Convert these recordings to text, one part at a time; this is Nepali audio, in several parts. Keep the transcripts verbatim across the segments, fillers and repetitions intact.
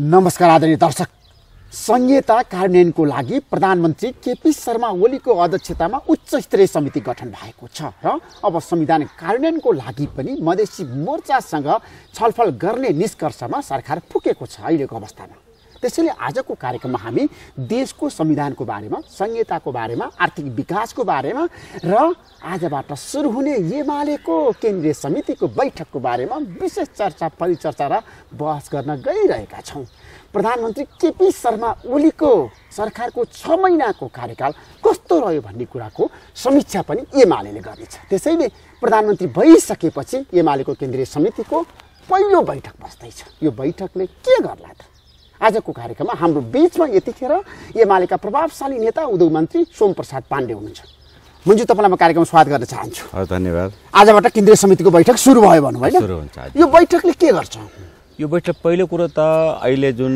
नमस्कार आदरणीय दर्शक, संहिता कार्यान्वयनको लागि प्रधानमन्त्री केपी शर्मा ओलीको अध्यक्षतामा उच्च स्तरीय समिति गठन भएको छ र अब संविधान कार्यान्वयनको लागि पनि मधेसी मोर्चासँग छलफल गर्ने निष्कर्षमा सरकार पुगेको छ अहिलेको अवस्थामा। त्यसैले आजको कार्यक्रममा हामी देशको संविधानको बारेमा, संहिताको बारेमा, आर्थिक विकासको बारेमा र आजबाट सुरु हुने एमालेको केन्द्रीय समितिको बैठकको बारेमा विशेष चर्चा परिचर्चा र बहस गर्न गइरहेका छौँ। प्रधानमन्त्री केपी शर्मा ओलीको सरकारको छ महिनाको कार्यकाल कस्तो रह्यो भन्ने कुराको समीक्षा पनि एमालेले गर्नेछ। त्यसैले प्रधानमन्त्री भइसकेपछि एमालेको केन्द्रीय समितिको पहिलो बैठक बस्दैछ। यो बैठकले के गर्ला त? आजको कार्यक्रममा हाम्रो बीचमा यतिखेर एमालेका प्रभावशाली नेता उद्योग मन्त्री सोम प्रसाद पाण्डे हुनुहुन्छ। मुन्जु, तपाईँलाई म कार्यक्रममा स्वागत गर्न चाहन्छु। धन्यवाद। आजबाट केन्द्रीय समितिको बैठक सुरु भयो भन्नु होइन? सुरु हुन्छ। यो बैठकले के गर्छ? यो बैठक पहिलो कुरो त अहिले जुन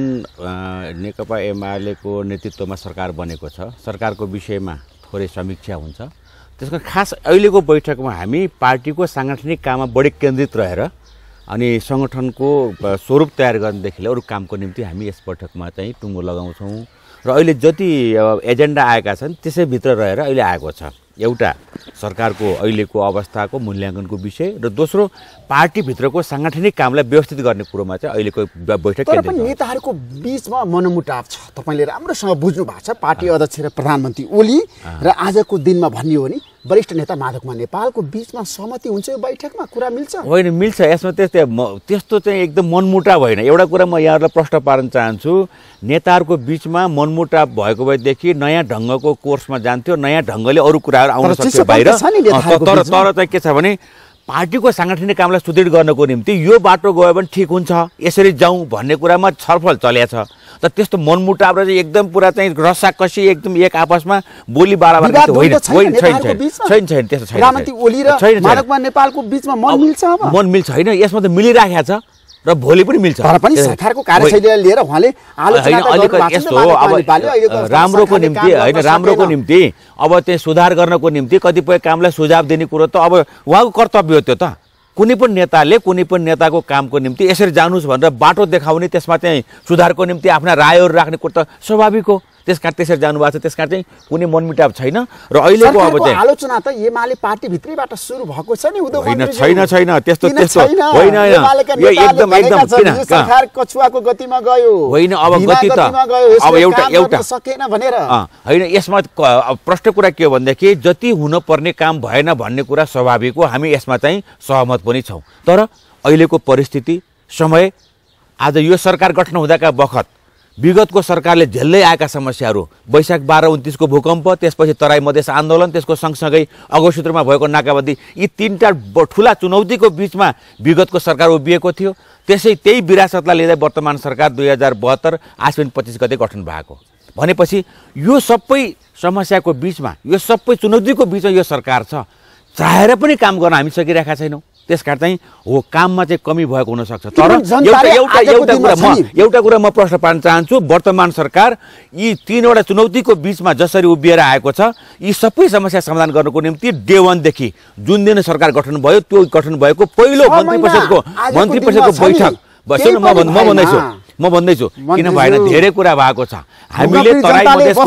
नेकपा एमालेको नेतृत्वमा सरकार बनेको छ, सरकारको विषयमा थोरै समीक्षा हुन्छ। त्यसको खास अहिलेको बैठकमा हामी पार्टीको साङ्गठनिक काममा बढी केन्द्रित रहेर अनि सङ्गठनको स्वरूप तयार गर्नेदेखि अरू कामको निम्ति हामी यस बैठकमा चाहिँ टुङ्गो लगाउँछौँ र अहिले जति एजेन्डा आएका छन् त्यसैभित्र रहेर अहिले आएको छ। एउटा सरकारको अहिलेको अवस्थाको मूल्याङ्कनको विषय र दोस्रो पार्टीभित्रको साङ्गठनिक कामलाई व्यवस्थित गर्ने कुरोमा चाहिँ अहिलेको बैठक केन्द्रित छ। तर पनि नेताहरूको बीचमा मनमुटाव छ, तपाईँले राम्रोसँग बुझ्नु भएको छ। पार्टी अध्यक्ष र प्रधानमन्त्री ओली र आजको दिनमा भन्ने हो नि वरिष्ठ नेता माधवमा नेपालको बीचमा सहमति हुन्छ यो बैठकमा? कुरा मिल्छ? होइन, मिल्छ। यसमा त्यस्तै त्यस्तो चाहिँ एकदम मनमुटाव होइन। एउटा कुरा म यहाँहरूलाई प्रश्न पार्न चाहन्छु, नेताहरूको बीचमा मनमुटाव भएको भएदेखि नयाँ ढङ्गको कोर्समा जान्थ्यो, नयाँ ढङ्गले अरू कुराहरू आउन सक्थ्यो बाहिर। तर तर चाहिँ के छ भने पार्टीको साङ्गठनिक कामलाई सुदृढ गर्नको निम्ति यो बाटो गयो भने ठिक हुन्छ, यसरी जाउँ भन्ने कुरामा छलफल चलेको छ। त त्यस्तो मनमुटाव र चाहिँ एकदम पुरा चाहिँ रसाकसी एकदम एक आपसमा बोली बाराबार होइन, छैन छैन छैन त्यस्तो छैन। प्रधानमन्त्री ओली र माधवमा नेपालको बीचमा मन मिल्छ? मन मिल्छ होइन, यसमा त मिलिराखेको छ र भोलि पनि मिल्छ। तर पनि सरकारको कार्यशैलीलाई लिएर उहाँले आलोचना अलिकति यस्तो हो, अब राम्रोको निम्ति होइन, राम्रोको निम्ति अब चाहिँ सुधार गर्नको निम्ति कतिपय कामलाई सुझाव दिने कुरो त अब उहाँको कर्तव्य हो। त्यो त कुनै पनि नेताले कुनै पनि नेताको कामको निम्ति यसरी जानुस् भनेर बाटो देखाउने, त्यसमा चाहिँ सुधारको निम्ति आफ्ना रायहरू राख्ने कुरो त स्वाभाविक हो। त्यसकारण त्यसरी जानुभएको छ, त्यसकारण चाहिँ कुनै मनमुटाव छैन। र अहिलेको अब चाहिँ आलोचना त एमाले पार्टीभित्रैबाट सुरु भएको छ नि उद्योग होइन, छैन छैन त्यस्तो त्यस्तो होइन। यो एकदम एकदम किन सरकार कछुवाको गतिमा गयो होइन, अब गति त अब एउटा एउटा सकेन भनेर होइन। यसमा प्रश्न कुरा के हो भनेदेखि जति हुनुपर्ने काम भएन भन्ने कुरा स्वाभाविक हो, हामी यसमा चाहिँ सहमत पनि छौँ। तर अहिलेको परिस्थिति, समय, आज यो सरकार गठन हुँदाका बखत विगतको सरकारले झेल्दै आएका समस्याहरू, वैशाख बाह्र उन्तिसको भूकम्प, त्यसपछि तराई मधेस आन्दोलन, त्यसको सँगसँगै अगौसूत्रमा भएको नाकाबन्दी, यी तिनवटा ठुला चुनौतीको बिचमा विगतको सरकार उभिएको थियो। त्यसै त्यही विरासतलाई लिँदै वर्तमान सरकार दुई हजार बहत्तर आश्विन पच्चिस गते गठन भएको भनेपछि यो सबै समस्याको बिचमा, यो सबै चुनौतीको बिचमा यो सरकार छ। चाहेर पनि काम गर्न हामी सकिरहेका छैनौँ। त्यसकारण चाहिँ हो काममा चाहिँ कमी भएको हुनसक्छ। तर एउटा एउटा एउटा कुरा म एउटा कुरा म प्रश्न पार्न चाहन्छु, वर्तमान सरकार यी तीनवटा चुनौतीको बिचमा जसरी उभिएर आएको छ, यी सबै समस्या समाधान गर्नको निम्ति डे वानदेखि जुन दिन सरकार गठन भयो त्यो गठन भएको पहिलो मन्त्री परिषदको मन्त्री परिषदको बैठक बस्नु म म भन्दैछु म भन्दैछु किन भएन, धेरै कुरा भएको छ। हामीले तराई मधेसको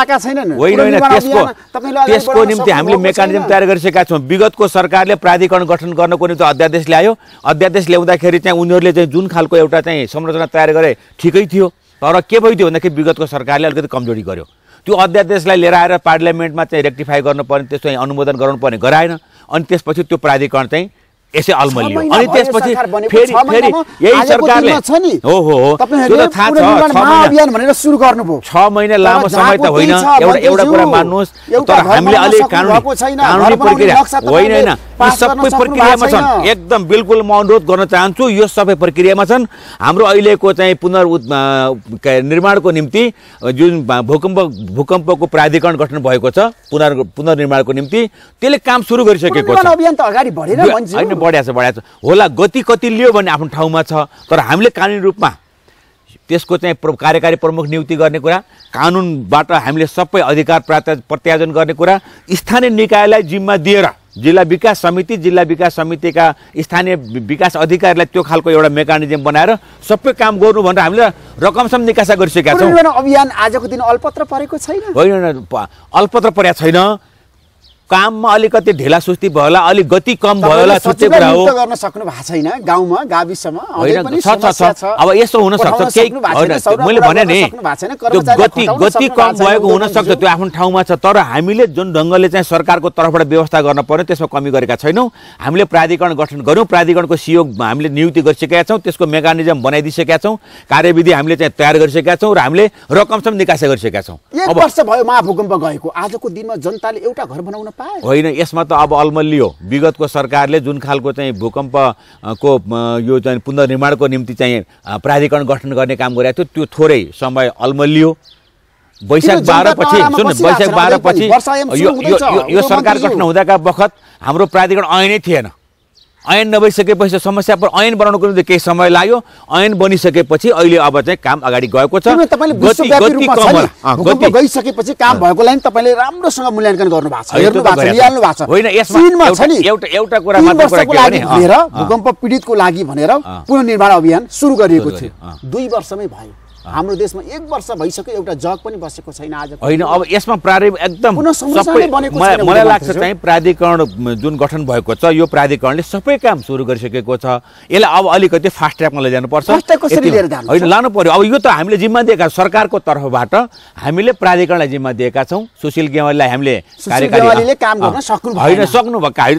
होइन होइन त्यसको त्यसको निम्ति हामीले मेकानिजम तयार गरिसकेका छौँ। विगतको सरकारले प्राधिकरण गठन गर्नको निम्ति अध्यादेश ल्यायो। अध्यादेश ल्याउँदाखेरि चाहिँ उनीहरूले चाहिँ जुन खालको एउटा चाहिँ संरचना तयार गरे ठिकै थियो, तर के भइदियो भन्दाखेरि विगतको सरकारले अलिकति कमजोरी गर्यो। त्यो अध्यादेशलाई लिएर आएर पार्लियामेन्टमा चाहिँ रेक्टिफाई गर्नुपर्ने, त्यसको अनुमोदन गराउनुपर्ने गराएन। अनि त्यसपछि त्यो प्राधिकरण चाहिँ यसै अलमलियो। अनि त्यसपछि फेरि फेरि यही सरकारले हो हो हो त्यो त थाहा छ, अभियान भनेर सुरु गर्नुभयो। छ महिना लामो समय त होइन, एउटा एउटा कुरा मान्नुहोस्। तर हामीले अलि कानुनी कानुनी प्रक्रिया होइन होइन यी सबै प्रक्रियामा छन्। एकदम बिल्कुल म अनुरोध गर्न चाहन्छु, यो सबै प्रक्रियामा छन्। हाम्रो अहिलेको चाहिँ पुनर् निर्माणको निम्ति जुन भूकम्प भूकम्पको प्राधिकरण गठन भएको छ पुनर् पुनर्निर्माणको निम्ति, त्यसले काम सुरु गरिसकेको छ। अभियान त अगाडि बढेन होइन, बढ्या छ बढ्या छ होला, गति कति लियो भने आफ्नो ठाउँमा छ। तर हामीले कानुनी रूपमा त्यसको चाहिँ कार्यकारी प्रमुख नियुक्ति गर्ने कुरा, कानुनबाट हामीले सबै अधिकार प्रत्यार्जन गर्ने कुरा, स्थानीय निकायलाई जिम्मा दिएर जिल्ला विकास समिति जिल्ला विकास समितिका स्थानीय विकास अधिकारीलाई त्यो खालको एउटा मेकानिजम बनाएर सबै काम गर्नु भनेर हामीले रकमसम्म निकासा गरिसकेका छौँ। अभियान आजको दिन अल्पत्र परेको छैन? होइन, अल्पत्र परेको छैन। काममा अलिकति ढिला सुस्ती भयो होला, अलिक गति कम भयो होला, छुट्टै कुरा हो। गर्न सक्नु भएको छैन गाउँमा गाविसमा? होइन, छ छ छ। अब यस्तो हुन सक्छ केही होइन, मैले भने नि त्यो गति गति कम भएको हुन सक्छ, त्यो आफ्नो ठाउँमा छ। तर हामीले जुन ढङ्गले चाहिँ सरकारको तर्फबाट व्यवस्था गर्न पर्यो त्यसमा कमी गरेका छैनौँ। हामीले प्राधिकरण गठन गऱ्यौँ, प्राधिकरणको सियो हामीले नियुक्ति गरिसकेका छौँ, त्यसको मेकानिजम बनाइदिइसकेका छौँ, कार्यविधि हामीले चाहिँ तयार गरिसकेका छौँ र हामीले रकमसम्म निकासा गरिसकेका छौँ। एक वर्ष भयो महाभूकम्प गएको, आजको दिनमा जनताले एउटा घर बनाउन पाए होइन? यसमा त अब अलमल्लियो। विगतको सरकारले जुन खालको चाहिँ भूकम्पको यो चाहिँ पुनर्निर्माणको निम्ति चाहिँ प्राधिकरण गठन गर्ने काम गरेको थियो, त्यो थोरै समय अलमल्लियो। वैशाख बाह्र पछि सुन वैशाख बाह्र पछि यो सरकार गठन हुँदाका बखत हाम्रो प्राधिकरण ऐनै थिएन। ऐन नभइसकेपछि समस्या पर ऐन बनाउनको निम्ति केही समय लाग्यो। ऐन बनिसकेपछि अहिले अब चाहिँ काम अगाडि गएको छ। गति गइसकेपछि काम भएको लाइन तपाईँले राम्रोसँग मूल्याङ्कन गर्नु भएको छ, हेर्नु भएको छ, लिहाल्नु भएको छ। होइन, यसमा एउटा एउटा कुरा मात्र कुरा के भने भूकम्प पीडितको लागि भनेर पुनर्निर्माण अभियान सुरु गरिएको थियो। दुई वर्षमै भयो। हाम्रो देशमा एक वर्ष भइसक्यो, एउटा जग पनि बसेको छैन आज। होइन, अब यसमा प्रारम्भ एकदम सबै मलाई लाग्छ चाहिँ प्राधिकरण जुन गठन भएको छ यो प्राधिकरणले सबै काम सुरु गरिसकेको छ। यसलाई अब अलिकति फास्ट ट्र्याकमा लैजानु पर्छ। होइन, लानु पर्यो। अब यो त हामीले जिम्मा दिएका सरकारको तर्फबाट हामीले प्राधिकरणलाई जिम्मा दिएका छौँ। सुशील गेवालीलाई हामीले कार्यकारीले काम गर्न सक्नु होइन, सक्नु भएको होइन,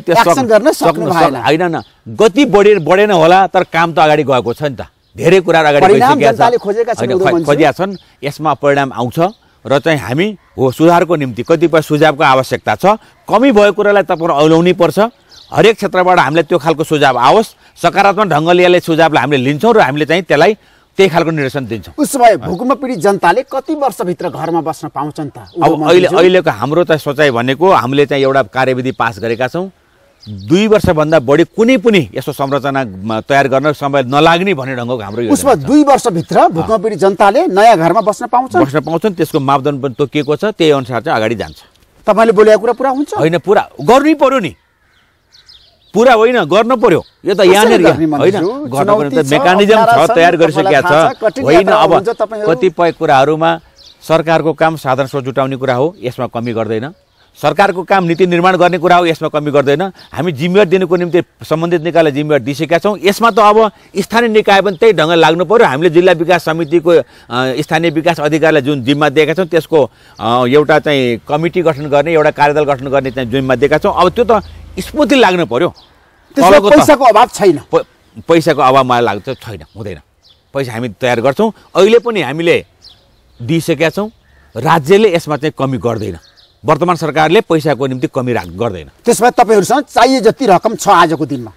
होइन न गति बढे बढेन होला, तर काम त अगाडि गएको छ नि त। धेरै कुराहरू अगाडि खोजिया छन्। यसमा परिणाम आउँछ र चाहिँ हामी हो सुधारको निम्ति कतिपय सुझावको आवश्यकता छ। कमी भएको कुरालाई तपाईँहरू औलाउनै पर्छ। हरेक क्षेत्रबाट हामीले त्यो खालको सुझाव आओस्, सकारात्मक ढङ्गले यसले सुझावलाई हामीले लिन्छौँ र हामीले चाहिँ त्यसलाई त्यही खालको निर्देशन दिन्छौँ। उसो भए भूकम्प पीडित जनताले कति वर्षभित्र घरमा बस्न पाउँछन् त? अब अहिले अहिलेको हाम्रो त सोचाइ भनेको हामीले चाहिँ एउटा कार्यविधि पास गरेका छौँ। दुई वर्षभन्दा बढी कुनै पनि यस्तो संरचना तयार गर्न समय नलाग्ने भन्ने ढङ्गको हाम्रो यो उसमा दुई वर्षभित्र भूकम्प पीडित जनताले नयाँ घरमा बस्न पाउँछन् बस्न पाउँछन्। त्यसको मापदण्ड पनि तोकिएको छ, त्यही अनुसार चाहिँ अगाडि जान्छ। तपाईँले बोलेको कुरा पुरा हुन्छ? होइन, पुरा गर्नै पर्यो नि। पुरा होइन, गर्नु पर्यो। यो त यहाँनिर होइन, गर्नु पर्यो त। मेकानिजम छ, तयार गरिसकेका छ। होइन, अब कतिपय कुराहरूमा सरकारको काम साधन स्रोत जुटाउने कुरा हो, यसमा कमी गर्दैन। सरकारको काम नीति निर्माण गर्ने कुरा हो, यसमा कमी गर्दैन। हामी जिम्मेवार दिनुको निम्ति सम्बन्धित निकायलाई जिम्मेवार दिइसकेका छौँ। यसमा त अब स्थानीय निकाय पनि त्यही ढङ्गले लाग्नु पर्यो। हामीले जिल्ला विकास समितिको स्थानीय विकास अधिकारीलाई जुन जिम्मा दिएका छौँ त्यसको एउटा चाहिँ कमिटी गठन गर्ने, एउटा कार्यदल गठन गर्ने चाहिँ जिम्मा दिएका छौँ। अब त्यो त स्मूथली लाग्नु पर्यो। पैसाको अभाव छैन, पैसाको अभाव मलाई लाग्छ छैन, हुँदैन। पैसा हामी तयार गर्छौँ, अहिले पनि हामीले दिइसकेका छौँ। राज्यले यसमा चाहिँ कमी गर्दैन। वर्तमान सरकारले पैसाको निम्ति कमी राख गर्दैन। त्यसमा तपाईँहरूसँग चाहिए जति रकम छ आजको दिनमा?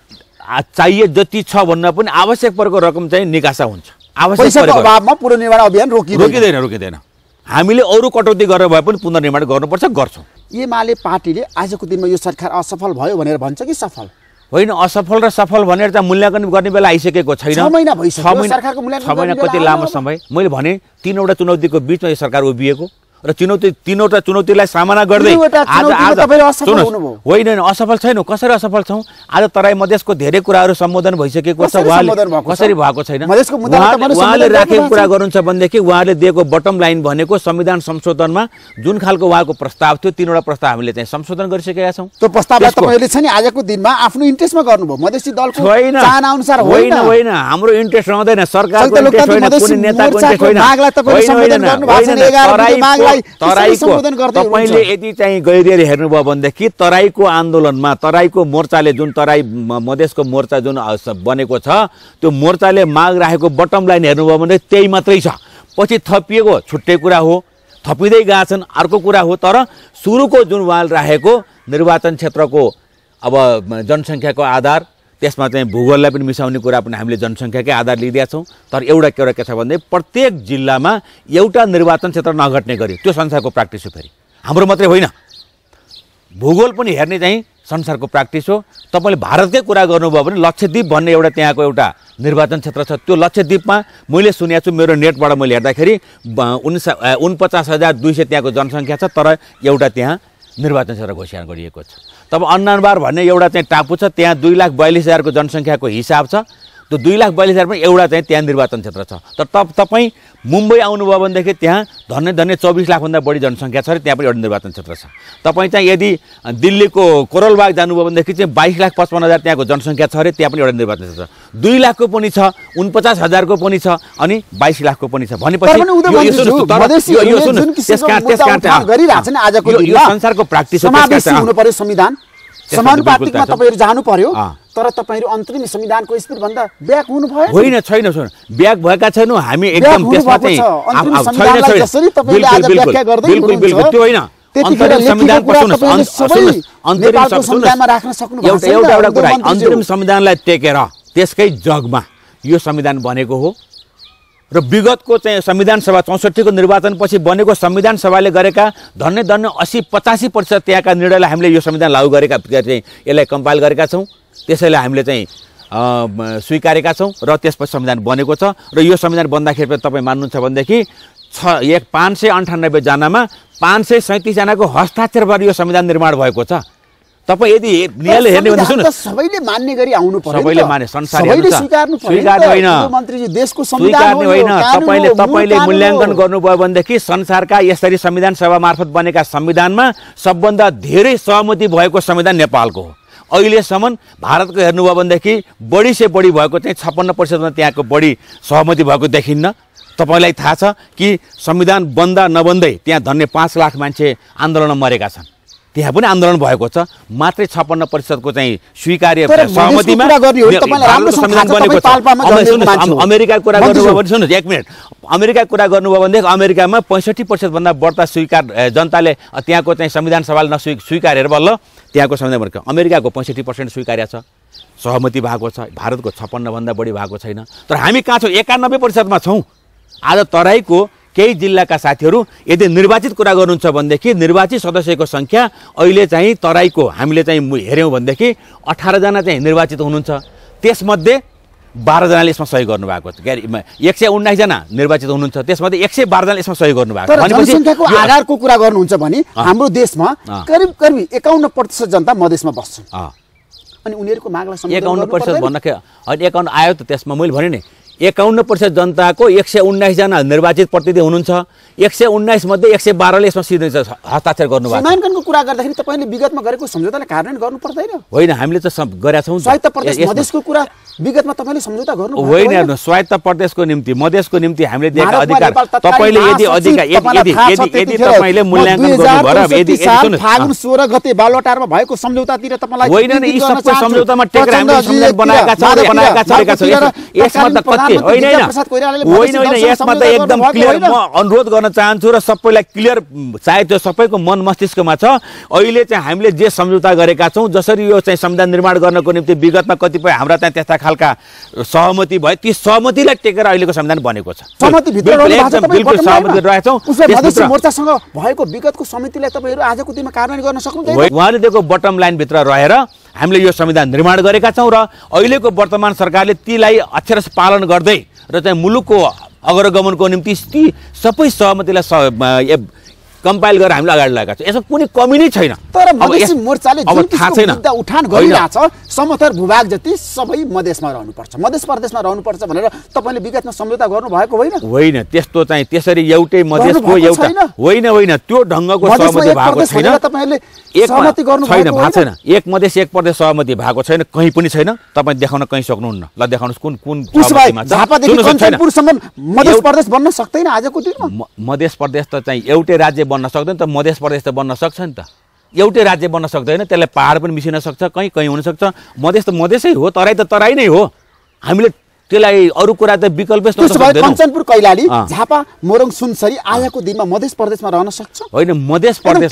चाहिए जति छ भन्न पनि आवश्यक परेको रकम चाहिँ निकासा हुन्छ। आवश्यक अभावमा पुनर्निर्माण अभियान रोकिँदैन रोकिँदैन रोकिँदैन हामीले अरू कटौती गरेर भए पनि पुनर्निर्माण गर्नुपर्छ, गर्छौँ। एमाले पार्टीले आजको दिनमा यो सरकार असफल भयो भनेर भन्छ कि सफल? होइन, असफल र सफल भनेर चाहिँ मूल्याङ्कन गर्ने बेला आइसकेको छैन। छ महिना भइसक्यो सरकारको मूल्याङ्कन। छ महिना कति लामो समय। मैले भने तीनवटा चुनौतीको बिचमा यो सरकार उभिएको र चुनौती तीनवटा चुनौतीलाई सामना गर्दै आज आज होइन असफल छैनौँ। कसरी असफल छौँ? आज तराई मधेसको धेरै कुराहरू सम्बोधन भइसकेको छ। उहाँले कसरी भएको छैन? उहाँले राखेको कुरा गर्नुहुन्छ भनेदेखि उहाँले दिएको बटम लाइन भनेको संविधान संशोधनमा जुन खालको उहाँको प्रस्ताव थियो, तीनवटा प्रस्ताव हामीले चाहिँ संशोधन गरिसकेका छौँ। त्यो प्रस्तावलाई तपाईँले चाहिँ आजको दिनमा आफ्नो इन्ट्रेस्टमा गर्नुभयो, मधेसी दलको चाहना अनुसार होइन? होइन, हाम्रो इन्ट्रेस्ट रहँदैन, सरकारको इन्ट्रेस्ट होइन, कुनै नेताको इन्ट्रेस्ट होइन। तपाईले यदि चाहिँ गहिरिएर हेर्नुभयो भनेदेखि तराईको आन्दोलनमा तराईको मोर्चाले जुन तराई मधेसको मोर्चा जुन बनेको छ त्यो मोर्चाले माग राखेको बटम लाइन हेर्नुभयो भने त्यही मात्रै छ। पछि थपिएको छुट्टै कुरा हो, थपिँदै गएछन् अर्को कुरा हो। तर सुरुको जुन उहाँले राखेको निर्वाचन क्षेत्रको अब जनसङ्ख्याको आधार, त्यसमा चाहिँ भूगोललाई पनि मिसाउने कुरा पनि हामीले जनसङ्ख्याकै आधार लिइदिएका छौँ। तर एउटा के एउटा के छ भने प्रत्येक जिल्लामा एउटा निर्वाचन क्षेत्र नघट्ने गरी त्यो संसारको प्र्याक्टिस हो। फेरि हाम्रो मात्रै होइन, भूगोल पनि हेर्ने चाहिँ संसारको प्र्याक्टिस हो। तपाईँले भारतकै कुरा गर्नुभयो भने लक्षद्वीप भन्ने एउटा त्यहाँको एउटा निर्वाचन क्षेत्र छ। त्यो लक्षद्वीपमा मैले सुनेको छु, मेरो नेटबाट मैले हेर्दाखेरि उन्सा उनपचास हजार दुई सय त्यहाँको जनसङ्ख्या छ, तर एउटा त्यहाँ निर्वाचन क्षेत्र घोषणा गरिएको छ। तब अन्नानबार भन्ने एउटा चाहिँ टापु छ, त्यहाँ दुई लाख बयालिस हजारको जनसङ्ख्याको हिसाब छ। त्यो दुई लाख बयालिस हजारमा एउटा चाहिँ त्यहाँ निर्वाचन क्षेत्र छ। तर तब तपाईँ मुम्बई आउनुभयो भनेदेखि त्यहाँ धन्य धन्य चौबिस लाखभन्दा बढी जनसङ्ख्या छ र त्यहाँ पनि एउटा निर्वाचन क्षेत्र छ। तपाईँ चाहिँ यदि दिल्लीको कोरलबाग जानुभयो भनेदेखि चाहिँ बाइस लाख पचपन्न हजार त्यहाँको जनसङ्ख्या छ अरे, त्यहाँ पनि एउटा निर्वाचन क्षेत्र छ। दुई लाखको पनि छ, उनपचास हजारको पनि छ, अनि बाइस लाखको पनि छ। भनेपछि यो संसारको प्र्याक्टिस समानुपातिकमा तपाईहरु जानु पर्यो, तर तपाईहरु अन्तरिम संविधानको स्थिति भन्दा ब्याक हुनु भयो होइन? छैन छैन, ब्याक भएका छैनौँ हामी एकदम। त्यसमा चाहिँ संविधानलाई जसरी तपाईले आज व्याख्या गर्दै हुनुहुन्छ त्यो होइन। त्यतिखेर संविधान नेपालको संविधानमा राख्न सक्नु भएको छैन। एउटा एउटा कुरा, अन्तरिम संविधानलाई टेकेर त्यसकै जगमा यो संविधान बनेको हो र विगतको चाहिँ संविधान सभा चौसठीको निर्वाचनपछि बनेको संविधान सभाले गरेका धन्य धन्य अस्सी पचासी प्रतिशत त्यहाँका निर्णयलाई हामीले यो संविधान लागू गरेका चाहिँ यसलाई कम्पाइल गरेका छौँ। त्यसैले हामीले चाहिँ स्वीकारेका छौँ र त्यसपछि संविधान बनेको छ। र यो संविधान बन्दाखेरि तपाईँ मान्नुहुन्छ भनेदेखि छ एक पाँच सय अन्ठानब्बे जनामा पाँच सय सैँतिसजनाको हस्ताक्षरबाट यो संविधान निर्माण भएको छ। तपाईँ यदि नियमले हेर्ने भने सुन्नु, सबैले मान्ने गरी आउनु पर्यो, सबैले माने, संसार स्वीकार्नु पर्यो, स्वीकार्ने होइन मन्त्रीजी देशको संविधान होइन। तपाईँले तपाईँले मूल्याङ्कन गर्नुभयो भनेदेखि संसारका यसरी संविधान सभा मार्फत बनेका संविधानमा सबभन्दा धेरै सहमति भएको संविधान नेपालको हो। अहिलेसम्म भारतको हेर्नुभयो भनेदेखि बढी से बढी भएको चाहिँ छप्पन्न प्रतिशतमा त्यहाँको बढी सहमति भएको देखिन्न। तपाईँलाई थाहा छ कि संविधान बन्दा नबन्दै त्यहाँ धन्य पाँच लाख मान्छे आन्दोलनमा मरेका छन्, त्यहाँ पनि आन्दोलन भएको छ। मात्रै छप्पन्न प्रतिशतको चाहिँ स्वीकार्य सहमतिमा संविधान बनेको छ। अमेरिकाको कुरा गर्नुभयो भने सुन्नुहोस् एक मिनट, अमेरिकाको कुरा गर्नुभयो भनेदेखि अमेरिकामा पैँसठी प्रतिशतभन्दा बढ्ता स्वीकार जनताले त्यहाँको चाहिँ संविधान सभाले नस्वी स्वीकारेर बल्ल त्यहाँको संविधान बनेको। अमेरिकाको पैँसठी पर्सेन्ट स्वीकार्य छ, सहमति भएको छ। भारतको छप्पन्नभन्दा बढी भएको छैन। तर हामी कहाँ छौँ? एकानब्बे प्रतिशतमा छौँ। आज तराईको केही जिल्लाका साथीहरू यदि निर्वाचित कुरा गर्नुहुन्छ भनेदेखि निर्वाचित सदस्यको सङ्ख्या अहिले चाहिँ तराईको हामीले चाहिँ हेऱ्यौँ भनेदेखि अठारजना चाहिँ निर्वाचित हुनुहुन्छ। त्यसमध्ये बाह्रजनाले यसमा सहयोग गर्नुभएको छ। एक सय उन्नाइसजना निर्वाचित हुनुहुन्छ, त्यसमध्ये एक सय बाह्रजनाले यसमा सहयोग गर्नुभएको छ। जनसङ्ख्याको आधारको कुरा गर्नुहुन्छ भने हाम्रो देशमा करिब करिब एकाउन्न प्रतिशत जनता मधेसमा बस्छन्, अनि उनीहरूको मागलाई एकाउन्न प्रतिशत भन्दाखेरि होइन एकाउन्न आयो त। त्यसमा मैले भने नि एकाउन्न प्रतिशत जनताको एक सय उन्नाइसजना निर्वाचित प्रतिनिधि हुनुहुन्छ। एक सय उन्नाइस मध्ये एक सय बाह्रले यसमा सिधै हस्ताक्षर गर्नुभएको छ। सीमाङ्कनको कुरा गर्दाखेरि तपाईँले विगतमा गरेको सम्झौताले कार्यान्वयन गर्नु पर्दैन? होइन, हामीले त गरेका छौँ। स्वायत्त प्रदेश मधेसको कुरा विगतमा तपाईँले सम्झौता गर्नु होइन? हेर्नु, स्वायत्त प्रदेशको निम्ति मधेसको निम्ति हामीले दिएका अधिकार तपाईँले यदि अधिकार यदि यदि तपाईँले मूल्याङ्कन गर्नुभयो यदि फागुन सोह्र गते बालुवाटारमा भएको सम्झौतातिर तपाईँलाई होइन नि, यी सबै सम्झौतामा टेकेर हामीले संविधान बनाएका छौँ बनाएका छौँ। यसमा त कति होइन होइन होइन यसमा त एकदम क्लियर म अनुरोध गर्न चाहन्छु र सबैलाई क्लियर, चाहे त्यो सबैको मन मस्तिष्कमा छ। अहिले चाहिँ हामीले जे सम्झौता गरेका छौँ, जसरी यो चाहिँ संविधान निर्माण गर्नको निम्ति विगतमा कतिपय हाम्रा चाहिँ त्यस्ता खालका सहमति भयो, ती सहमतिलाई टेकेर अहिलेको संविधान बनेको छ। बिल्कुल सहमति रहेछौँ। मोर्चासँग भएको विगतको समितिलाई तपाईँहरू आजको दिनमा कार्यान्वयन गर्न सक्नुहुन्छ? उहाँले दिएको बटम लाइनभित्र रहेर हामीले यो संविधान निर्माण गरेका छौँ र अहिलेको वर्तमान सरकारले तीलाई अक्षरशः पालन गर्दै र चाहिँ मुलुकको अग्रगमनको निम्ति ती सबै सहमतिलाई कम्पाइल गरेर हामीले अगाडि लगाएका छौँ। यसमा कुनै कमी नै छैन। तर मधेसी मोर्चाले जुन किसिमको मुद्दा उठान गरिरहेछ, समथर भूभाग जति सबै मधेसमा रहनुपर्छ, मधेस प्रदेशमा रहनुपर्छ भनेर तपाईँले विगतमा सम्झौता गर्नु भएको होइन? होइन, त्यस्तो चाहिँ त्यसरी एउटै मधेसको एउटा होइन होइन त्यो ढङ्गको सहमति भएको छैन। तपाईँले सहमति गर्नु छैन, भएको छैन। एक मधेस एक प्रदेश सहमति भएको छैन, कहीँ पनि छैन। तपाईँ देखाउन कहीँ सक्नुहुन्न। ल देखाउनुहोस् कुन कुन झापादेखि कञ्चनपुरसम्म मधेस प्रदेश बन्न सक्दैन आजको दिनमा? मधेस प्रदेश त चाहिँ एउटै राज्य बन्न सक्दैन त। मधेस प्रदेश त बन्न सक्छ नि त, एउटै राज्य बन्न सक्दैन। त्यसलाई पहाड पनि मिसिन सक्छ, कहीँ कहीँ हुनसक्छ। मधेस त मधेसै हो, तराई त तराई नै हो। हामीले त्यसलाई अरू कुरा त विकल्प कञ्चनपुर, कैलाली, झापा, मोरङ, सुनसरी आजको दिनमा मधेस प्रदेशमा रहन सक्छ? होइन, मधेस प्रदेश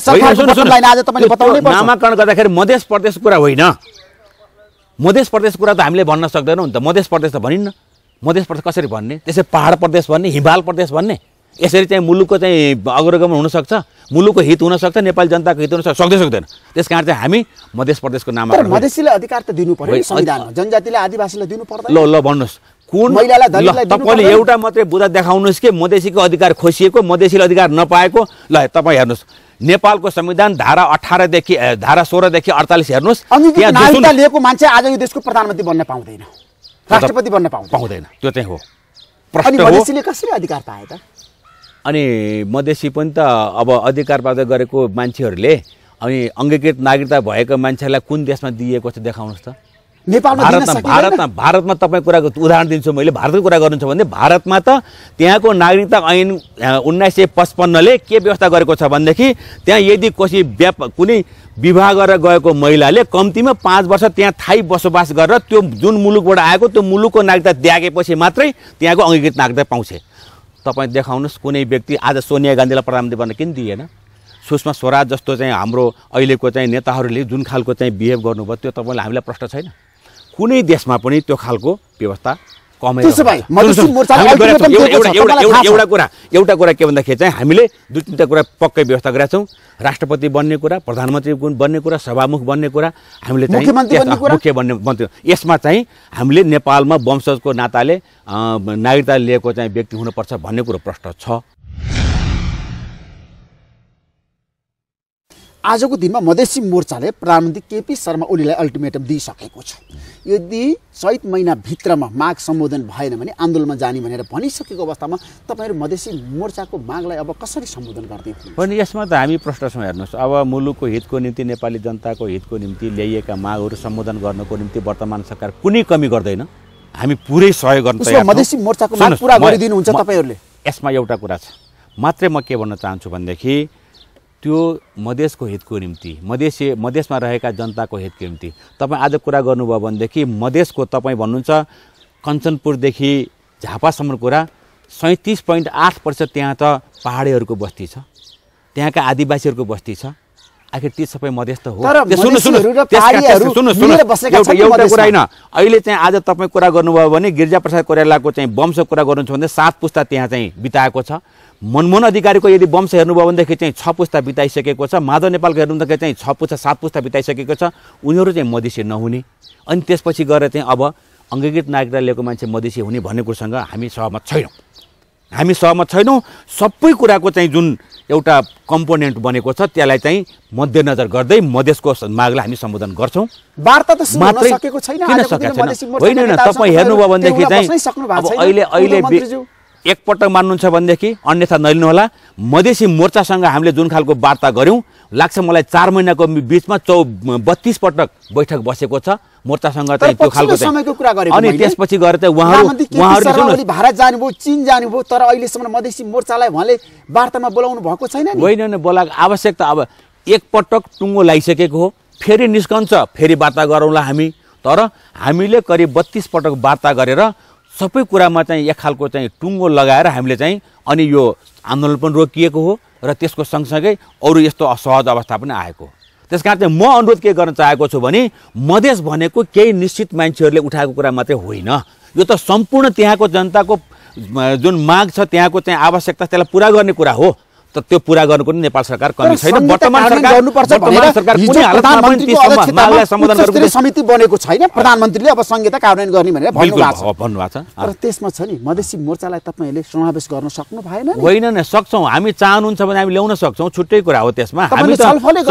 नामाकरण गर्दाखेरि मधेस प्रदेश कुरा होइन। मधेस प्रदेश कुरा त हामीले भन्न सक्दैनौँ नि त। मधेस प्रदेश त भनिन्न। मधेस प्रदेश कसरी भन्ने? त्यसै पहाड प्रदेश भन्ने, हिमाल प्रदेश भन्ने? यसरी चाहिँ मुलुकको चाहिँ अग्रगमन हुनसक्छ, मुलुकको हित हुनसक्छ, नेपाली जनताको हित हुन सक्दै सक्दैन। त्यस कारण चाहिँ हामी मधेस प्रदेशको नाम मधेसीलाई अधिकार त दिनु पर्यो संविधानमा, जनजातिलाई आदिवासीलाई दिनु पर्दैन? ल ल भन्नुहोस् कुन तपाईँले एउटा मात्रै बुझा देखाउनुहोस् कि मधेसीको अधिकार खोसिएको, मधेसीले अधिकार नपाएको। ल तपाईँ हेर्नुहोस्, नेपालको संविधान धारा अठारह देखि धारा सोह्र देखि अडतालीस हेर्नुस्, त्यहाँ नागरिकता लिएको मान्छे आज यो देशको प्रधानमन्त्री बन्न पाउँदैन, राष्ट्रपति बन्न पाउँदैन पाउँदैन त्यो चाहिँ हो प्रश्न हो। मधेसीले कसरी अधिकार पाए त? अनि मधेसी पनि त अब अधिकार प्राप्त गरेको मान्छेहरूले अनि अङ्गीकृत नागरिकता भएको मान्छेलाई कुन देशमा दिएको छ देखाउनुहोस् त। नेपालमा भारतमा भारतमा भारतमा तपाईँ कुराको उदाहरण दिन्छु मैले। भारतको कुरा गर्नुहुन्छ भने भारतमा त त्यहाँको नागरिकता ऐन उन्नाइस सय पचपन्नले के व्यवस्था गरेको छ भनेदेखि त्यहाँ यदि कसै व्याप कुनै विवाह गरेर गएको महिलाले कम्तीमा पाँच वर्ष त्यहाँ थायी बसोबास गरेर त्यो जुन मुलुकबाट आएको त्यो मुलुकको नागरिकता त्यागेपछि मात्रै त्यहाँको अङ्गीकृत नागरिकता पाउँछ। तपाईँ देखाउनुहोस् कुनै व्यक्ति आज सोनिया गान्धीलाई प्रधानमन्त्री बन्न किन दिएन? सुषमा स्वराज जस्तो चाहिँ हाम्रो अहिलेको चाहिँ नेताहरूले जुन खालको चाहिँ बिहेभ गर्नुभयो त्यो तपाईँलाई हामीलाई प्रश्न छैन? कुनै देशमा पनि त्यो खालको व्यवस्था कमै। एउटा कुरा एउटा कुरा के भन्दाखेरि चाहिँ हामीले दुई तिनवटा कुरा पक्कै व्यवस्था गरेका छौँ। राष्ट्रपति बन्ने कुरा, प्रधानमन्त्री बन्ने कुरा, सभामुख बन्ने कुरा, हामीले चाहिँ मुख्य बन्ने मन्त्री, यसमा चाहिँ हामीले नेपालमा वंशजको नाताले नागरिकता लिएको चाहिँ व्यक्ति हुनुपर्छ भन्ने कुरो प्रश्न छ। आजको दिनमा मधेसी मोर्चाले प्रधानमन्त्री केपी शर्मा ओलीलाई अल्टिमेटम दिइसकेको छ। यदि चैत महिनाभित्रमा माग सम्बोधन भएन भने आन्दोलनमा जाने भनेर भनिसकेको अवस्थामा तपाईँहरू मधेसी मोर्चाको मागलाई अब कसरी सम्बोधन गर्ने? पनि यसमा त हामी प्रश्न छौँ। हेर्नुहोस्, अब मुलुकको हितको निम्ति, नेपाली जनताको हितको निम्ति ल्याइएका मागहरू सम्बोधन गर्नको निम्ति वर्तमान सरकार कुनै कमी गर्दैन। हामी पुरै सहयोग गर्न तयार छौँ। मधेसी मोर्चाको माग पुरा गरिदिनुहुन्छ तपाईँहरूले? यसमा एउटा कुरा छ मात्रै म के भन्न चाहन्छु भनेदेखि त्यो मधेसको हितको निम्ति, मधेसी मधेसमा रहेका जनताको हितको निम्ति तपाईँ आज कुरा गर्नुभयो भनेदेखि मधेसको तपाईँ भन्नुहुन्छ कञ्चनपुरदेखि झापासम्म कुरा सैँतिस पोइन्ट आठ प्रतिशत त्यहाँ त पहाडीहरूको बस्ती छ, त्यहाँका आदिवासीहरूको बस्ती छ। आखिर ती सबै मधेस त हो। सुन्नु सुन्नु सुन्नु सुन्नु एउटा कुरा होइन, अहिले चाहिँ आज तपाईँ कुरा गर्नुभयो भने गिरिजाप्रसाद कोइरालाको चाहिँ वंश कुरा गर्नुहुन्छ भने सात पुस्ता त्यहाँ चाहिँ बिताएको छ। मनमोहन अधिकारीको यदि वंश हेर्नुभयो भनेदेखि चाहिँ छ पुस्ता बिताइसकेको छ। माधव नेपालको हेर्नुहुँदाखेरि चाहिँ छ पुस्ता सात पुस्ता बिताइसकेको छ। उनीहरू चाहिँ मधेसी नहुने, अनि त्यसपछि गएर चाहिँ अब अङ्गीकृत नागरिकता लिएको मान्छे मधेसी हुने भन्ने कुरोसँग हामी सहमत छैनौँ। हामी सहमत छैनौँ। सबै कुराको चाहिँ जुन एउटा कम्पोनेन्ट बनेको छ त्यसलाई चाहिँ मध्यनजर गर्दै मधेसको मागलाई हामी सम्बोधन गर्छौँ। वार्ता त सुन्न सकेको छैन। होइन होइन, तपाईँ हेर्नुभयो भनेदेखि चाहिँ अब अहिले अहिले एकपटक मान्नुहुन्छ भनेदेखि अन्यथा नलिनुहोला। मधेसी मोर्चासँग हामीले जुन खालको वार्ता गऱ्यौँ लाग्छ मलाई चार महिनाको बिचमा चौ बत्तीस पटक बैठक बसेको छ मोर्चासँग चाहिँ त्यो खालको समयको कुरा गरेको। अनि त्यसपछि गएर चाहिँ उहाँहरू उहाँहरूले भारत जानुभयो, चीन जानुभयो, तर अहिलेसम्म मधेसी मोर्चालाई उहाँले वार्तामा बोलाउनु भएको छैन नि? होइन बोलाएको आवश्यकता अब एकपटक टुङ्गो लगाइसकेको हो, फेरि निस्कन्छ फेरि वार्ता गरौँला हामी। तर हामीले करिब बत्तीस पटक वार्ता गरेर सबै कुरामा चाहिँ एक खालको चाहिँ टुङ्गो लगाएर हामीले चाहिँ अनि यो आन्दोलन पनि रोकिएको हो र त्यसको सँगसँगै अरू यस्तो असहज अवस्था पनि आएको हो। त्यस कारण चाहिँ म अनुरोध के गर्न चाहेको छु भने मधेस भनेको केही निश्चित मान्छेहरूले उठाएको कुरा मात्रै होइन, यो त सम्पूर्ण त्यहाँको जनताको जुन माग छ, त्यहाँको चाहिँ आवश्यकता त्यसलाई पुरा गर्ने कुरा हो। त त्यो पुरा गर्नुको नि नेपाल सरकार कमी छैन। वर्तमान सरकार वर्तमान सरकार कुनै हालतमा पनि ती मागलाई सम्बोधन गर्ने समिति बनेको छैन। प्रधानमन्त्रीले अब संहिता कार्यान्वयन गर्ने भनेर भन्नुभएको छ भन्नुभएको छ। तर त्यसमा छ नि मधेसी मोर्चालाई तपाईँहरूले समावेश गर्न सक्नु भएन? होइन न, सक्छौँ। हामी चाहनुहुन्छ भने हामी ल्याउन सक्छौँ, छुट्टै कुरा हो। त्यसमा हामी त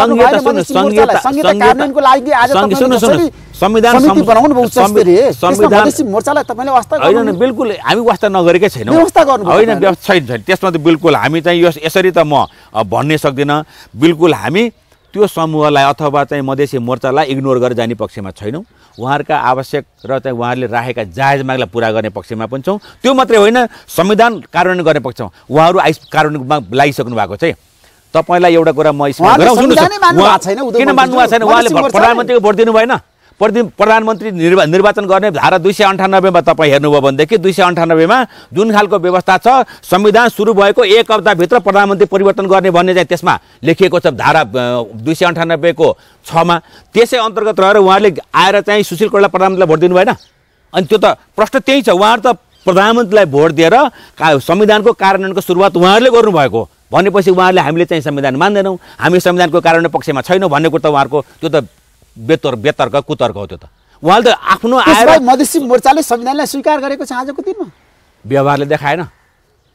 संविधान मोर्चालाई तपाईँले वास्ता होइन बिल्कुल हामी वास्ता नगरेकै छैनौँ। होइन व्यवस्था छैन त्यसमा त बिल्कुल हामी चाहिँ यो यसरी त म भन्नै सक्दिनँ। बिल्कुल हामी त्यो समूहलाई अथवा चाहिँ मधेसी मोर्चालाई इग्नोर गरेर जाने पक्षमा छैनौँ। उहाँहरूका आवश्यक र चाहिँ उहाँहरूले राखेका जायज मागलाई पुरा गर्ने पक्षमा पनि छौँ। त्यो मात्रै होइन, संविधान कार्यान्वयन गर्ने पक्षमा उहाँहरू आइस कार्यान्वयनमा लागिसक्नु भएको छ। तपाईँलाई एउटा कुरा म स्मरण गराउँछु, किन मान्नु भएको छैन? उहाँले प्रधानमन्त्रीको भोट दिनु भएन? प्रधानमन्त्री निर्वा निर्वाचन गर्ने धारा दुई सय अन्ठानब्बेमा तपाईँ हेर्नुभयो भनेदेखि दुई सय अन्ठानब्बेमा जुन खालको व्यवस्था छ, संविधान सुरु भएको एक हप्ताभित्र प्रधानमन्त्री परिवर्तन गर्ने भन्ने चाहिँ त्यसमा लेखिएको छ धारा दुई सय अन्ठानब्बेको छमा। त्यसै अन्तर्गत रहेर उहाँले आएर चाहिँ सुशील कोइराला प्रधानमन्त्रीलाई भोट दिनु भएन? अनि त्यो त प्रश्न त्यही छ। उहाँहरू त प्रधानमन्त्रीलाई भोट दिएर संविधानको कार्यान्वयनको सुरुवात उहाँहरूले गर्नुभएको भनेपछि उहाँहरूले हामीले चाहिँ संविधान मान्दैनौँ, हामी संविधानको कार्यान्वयन पक्षमा छैनौँ भन्ने कुरो त उहाँहरूको त्यो त बेतर बेतर्क कुतर्क हो। त्यो त उहाँले त आफ्नो आएर मधेसी मोर्चाले संविधानलाई स्वीकार गरेको छ आजको दिनमा। व्यवहारले देखाएन,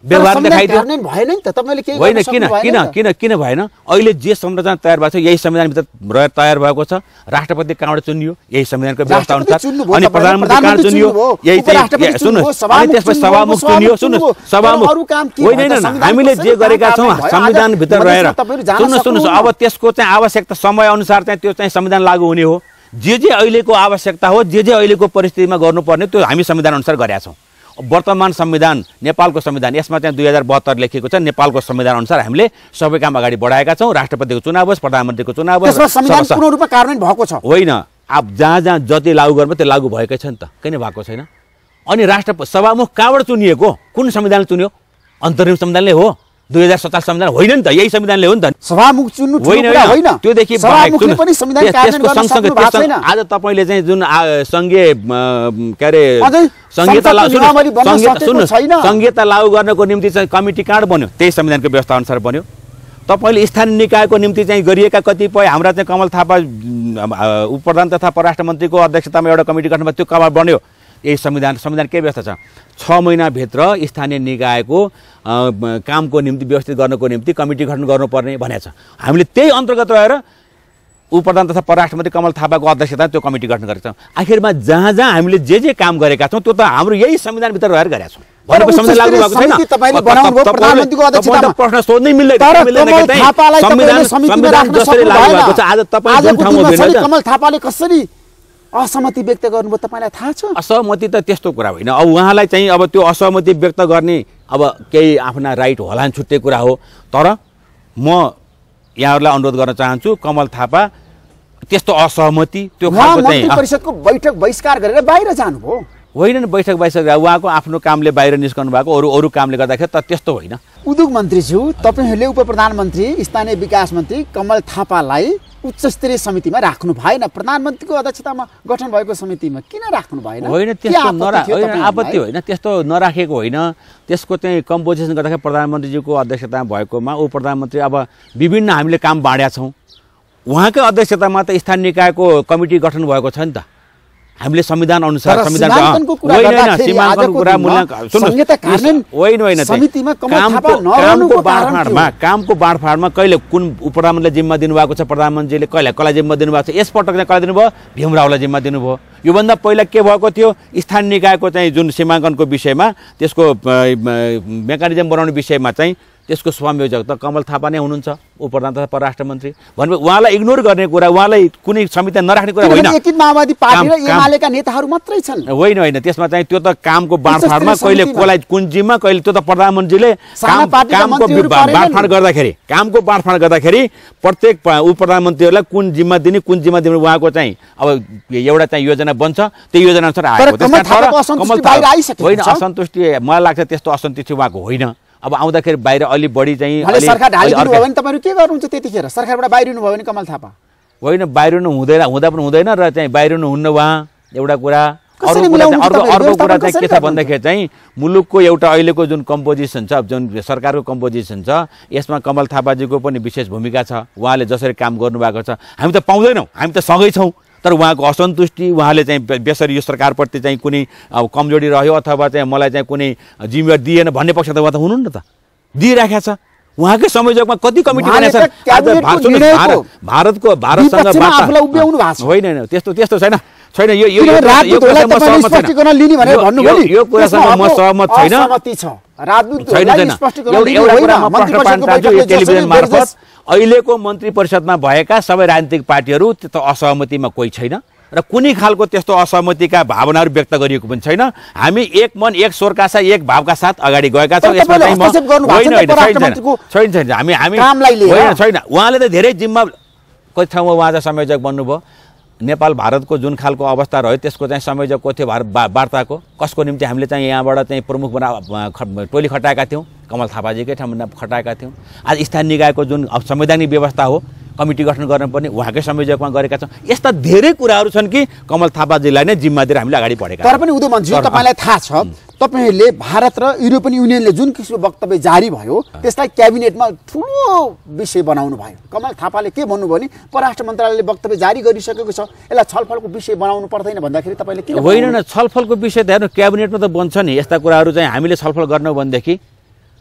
व्यवहार देखाइदियो कार्यान्वयन भएन नि त तपाईले के होइन किन किन किन किन भएन अहिले जे संरचना तयार भएको छ यही संविधानभित्र रहेर तयार भएको छ राष्ट्रपति कहाँबाट चुनियो यही संविधानको व्यवस्था अनुसार अनि प्रधानमन्त्री कहाँ चुनियो यही चाहिँ सुन्नुहोस् अनि त्यसपछि सभामुख चुनियो सुन्नुहोस् सभामुख होइन होइन हामीले जे गरेका छौँ संविधानभित्र रहेर सुन्नुहोस् सुन्नुहोस् अब त्यसको चाहिँ आवश्यकता समय अनुसार चाहिँ त्यो चाहिँ संविधान लागू हुने हो जे जे अहिलेको आवश्यकता हो जे जे अहिलेको परिस्थितिमा गर्नुपर्ने त्यो हामी संविधान अनुसार गरेका छौँ वर्तमान संविधान नेपालको संविधान यसमा चाहिँ दुई हजार बहत्तर लेखिएको छ नेपालको संविधान अनुसार हामीले सबै काम अगाडि बढाएका छौँ राष्ट्रपतिको चुनाव होस् प्रधानमन्त्रीको चुनाव होस् संविधान पूर्ण रूपमा कार्यान्वयन भएको छ होइन अब जहाँ जहाँ जति लागू गर्नु त्यो लागू भएकै छ नि त किन भएको छैन अनि राष्ट्र सभामुख कहाँबाट चुनिएको कुन संविधानले चुन्यो अन्तरिम संविधानले हो दुई हजार सत्ताइस संविधान होइन नि त यही संविधानले हो नि त सभामुख चुन्नु होइन त्योदेखि आज तपाईँले चाहिँ जुन सङ्घीय के अरे संहिता संहिता लागू गर्नको निम्ति चाहिँ कमिटी कहाँ बन्यो त्यही संविधानको व्यवस्था अनुसार बन्यो तपाईँले स्थानीय निकायको निम्ति चाहिँ गरिएका कतिपय हाम्रा चाहिँ कमल थापा उप प्रधान तथा परराष्ट्र मन्त्रीको अध्यक्षतामा एउटा कमिटी गठन भयो त्यो कहाँ बन्यो यही संविधान संविधान के व्यवस्था छ छ महिनाभित्र स्थानीय निकायको कामको निम्ति व्यवस्थित गर्नको निम्ति कमिटी गठन गर्नुपर्ने भनेको छ हामीले त्यही अन्तर्गत रहेर उप प्रधान तथा परराष्ट्र मन्त्री कमल थापाको अध्यक्षतामा त्यो कमिटी गठन गरेका छौँ आखिरमा जहाँ जहाँ हामीले जे जे काम गरेका छौँ त्यो त हाम्रो यही संविधानभित्र रहेर गरेका छौँ भनेको संविधान लागू भएको छैन प्रश्न सोध्नै मिल्दैन संविधान संविधान जसरी लागू भएको छ आज तपाईँ जुन ठाउँमा हुनुहुन्छ कमल थापाले कसरी असहमति व्यक्त गर्नुभयो तपाईँलाई थाहा छ असहमति त त्यस्तो कुरा होइन अब उहाँलाई चाहिँ अब त्यो असहमति व्यक्त गर्ने अब केही आफ्ना राइट होला नि छुट्टै कुरा हो तर म यहाँहरूलाई अनुरोध गर्न चाहन्छु कमल थापा त्यस्तो असहमति त्यो खालको चाहिँ मन्त्री परिषदको बैठक बहिष्कार गरेर बाहिर जानुभयो होइन नि बैठक बहिष्कार उहाँको आफ्नो कामले बाहिर निस्कनु भएको अरू अरू कामले गर्दाखेरि त त्यस्तो होइन उद्योग मन्त्रीज्यू तपाईँहरूले उप प्रधानमन्त्री स्थानीय विकास मन्त्री कमल थापालाई उच्च स्तरीय समितिमा राख्नु भएन प्रधानमन्त्रीको अध्यक्षतामा गठन भएको समितिमा किन राख्नु भएन होइन त्यस्तो नरा होइन आपत्ति होइन त्यस्तो नराखेको होइन त्यसको चाहिँ कम्पोजिसन गर्दाखेरि प्रधानमन्त्रीजीको अध्यक्षतामा भएकोमा उप प्रधानमन्त्री अब विभिन्न हामीले काम बाँडेका छौँ उहाँकै अध्यक्षतामा त स्थानीय निकायको कमिटी गठन भएको छ नि त हामीले संविधान अनुसार संविधान सीमाङ्कनको कुरा मूल्याङ्कन होइन होइन कामको बाँडफाँडमा कामको बाँडफाँडमा कहिले कुन उप प्रधानमन्त्रीले जिम्मा दिनुभएको छ प्रधानमन्त्रीले कहिले कसलाई जिम्मा दिनुभएको छ यसपटक चाहिँ कसलाई दिनुभयो भीमरावलाई जिम्मा दिनुभयो योभन्दा पहिला के भएको थियो स्थानीय निकायको चाहिँ जुन सीमाङ्कनको विषयमा त्यसको मेकानिजम बनाउने विषयमा चाहिँ त्यसको संयोजक त कमल थापा नै हुनुहुन्छ उप प्रधान तथा परराष्ट्र मन्त्री भने उहाँलाई इग्नोर गर्ने कुरा उहाँलाई कुनै समिति नराख्ने कुरा होइन एकीकृत माओवादी पार्टी र एमालेका नेताहरू मात्रै छन् होइन होइन त्यसमा चाहिँ त्यो त कामको बाँडफाँडमा कहिले कसलाई कुन जिम्मा कहिले त्यो त प्रधानमन्त्रीले कामको बाँडफाँड गर्दाखेरि कामको बाँडफाँड गर्दाखेरि प्रत्येक उप प्रधानमन्त्रीहरूलाई कुन जिम्मा दिने कुन जिम्मा दिने उहाँको चाहिँ अब एउटा चाहिँ योजना बन्छ त्यो योजना अनुसार आएको होइन असन्तुष्टि मलाई लाग्छ त्यस्तो असन्तुष्टि उहाँको होइन अब आउँदाखेरि बाहिर अलि बढी चाहिँ सरकार ढालिदिनु भयो भने तपाईहरु के गर्नुहुन्छ त्यतिखेर सरकारबाट बाहिरिनु भयो भने कमल थापा होइन बाहिरिनु हुँदैन हुँदा पनि हुँदैन र चाहिँ बाहिरिनु हुन्न उहाँ एउटा कुरा अर्को कुरा चाहिँ अर्को अर्को कुरा चाहिँ के छ भन्दाखेरि चाहिँ मुलुकको एउटा अहिलेको जुन कम्पोजिसन छ जुन सरकारको कम्पोजिसन छ यसमा कमल थापाजीको पनि विशेष भूमिका छ उहाँले जसरी काम गर्नुभएको छ हामी त पाउँदैनौँ हामी त सँगै छौँ तर उहाँको असन्तुष्टि उहाँले चाहिँ बेसरी यो सरकारप्रति चाहिँ कुनै अब कमजोरी रह्यो अथवा चाहिँ मलाई चाहिँ कुनै जिम्मेवारी दिएन भन्ने पक्ष त उहाँ त हुनुहुन्न त दिइराखेको छ उहाँकै संयोजकमा कति कमिटी बनेको छ आज भारतको भारतसँग वार्ता होइन होइन त्यस्तो त्यस्तो छैन छैन यो यो यो कुरासँग म सहमत छैन यो कुरासँग म सहमत छैन छैन छैन एउटा कुरामा प्रश्न पार्न चाहन्छु यो टेलिभिजन मार्फत अहिलेको मन्त्री परिषदमा भएका सबै राजनीतिक पार्टीहरू त्यो त असहमतिमा कोही छैन र कुनै खालको त्यस्तो असहमतिका भावनाहरू व्यक्त गरिएको पनि छैन हामी एक मन एक स्वरका साथ एक भावका साथ अगाडि गएका छौँ यसमा चाहिँ म होइन छैन छैन हामी हामी होइन छैन उहाँले त धेरै जिम्मा कति ठाउँमा उहाँ चाहिँ संयोजक बन्नुभयो नेपाल भारतको जुन खालको अवस्था रह्यो त्यसको चाहिँ संयोजक को थियो भारत वार्ताको कसको निम्ति हामीले चाहिँ यहाँबाट चाहिँ प्रमुख बना टोली खटाएका थियौँ कमल थापाजीकै ठाउँमा खटाएका थियौँ आज स्थानीय निकायको जुन संवैधानिक व्यवस्था हो कमिटी गठन गर्नुपर्ने उहाँकै संयोजकमा गरेका छौँ यस्ता धेरै कुराहरू छन् कि कमल थापाजीलाई नै जिम्मा दिएर हामीले अगाडि बढेका तर पनि उद्योग मन्त्री तपाईँलाई थाहा छ तपाईँहरूले भारत र युरोपियन युनियनले जुन किसिमको वक्तव्य जारी भयो त्यसलाई क्याबिनेटमा ठुलो विषय बनाउनु भयो कमल थापाले के भन्नुभयो भने परराष्ट्र मन्त्रालयले वक्तव्य जारी गरिसकेको छ यसलाई छलफलको विषय बनाउनु पर्दैन भन्दाखेरि तपाईँले के होइन न छलफलको विषय त हेर्नु क्याबिनेटमा त बन्छ नि यस्ता कुराहरू चाहिँ हामीले छलफल गर्नु भनेदेखि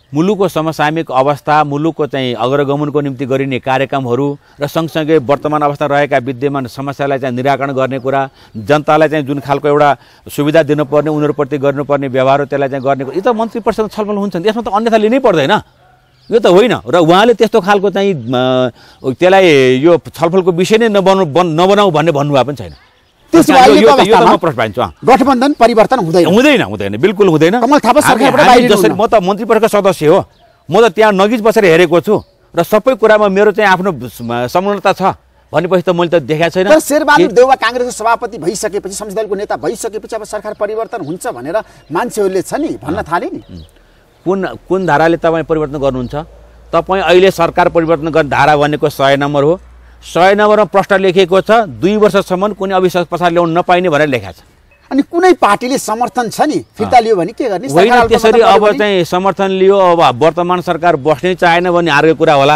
मुलुकको समसामयिक अवस्था, मुलुकको चाहिँ अग्रगमनको निम्ति गरिने कार्यक्रमहरू र सँगसँगै वर्तमान अवस्था रहेका विद्यमान समस्यालाई चाहिँ निराकरण गर्ने कुरा, जनतालाई चाहिँ जुन खालको एउटा सुविधा दिनुपर्ने, उनीहरूप्रति गर्नुपर्ने व्यवहार त्यसलाई चाहिँ गर्ने, यो त मन्त्री परिषदमा छलफल हुन्छ नि, यसमा त अन्यथा लिनै पर्दैन, यो त होइन। र उहाँले त्यस्तो खालको चाहिँ त्यसलाई यो छलफलको विषय नै नबनाउ नबनाऊ भन्ने भन्नुभएको पनि छैन। गठबन्धन परिवर्तन हुँदैन हुँदैन हुँदैन बिल्कुल हुँदैन। कमल थापा सरकारबाट बाहिर जसरी म त मन्त्री परिषदको सदस्य हो, म त त्यहाँ नजिक बसेर हेरेको छु र सबै कुरामा मेरो चाहिँ आफ्नो संलग्नता छ भनेपछि त मैले त देखाएको छैन। शेरबहादुर देउवा काङ्ग्रेसको सभापति भइसकेपछि, संसदीय दलको नेता भइसकेपछि अब सरकार परिवर्तन हुन्छ भनेर मान्छेहरूले छ नि भन्न थाले नि। कुन कुन धाराले तपाईँ परिवर्तन गर्नुहुन्छ? तपाईँ अहिले सरकार परिवर्तन गर्ने धारा भनेको सय नम्बर हो। सय नम्बरमा प्रश्न लेखिएको छ दुई वर्षसम्म कुनै अविश्वास प्रस्ताव ल्याउन नपाइने भनेर लेखेको छ। अनि कुनै पार्टीले समर्थन छ नि फिर्ता लियो भने के गर्ने? होइन त्यसरी अब चाहिँ समर्थन लियो, अब वर्तमान सरकार बस्नै चाहेन भने अर्को कुरा होला।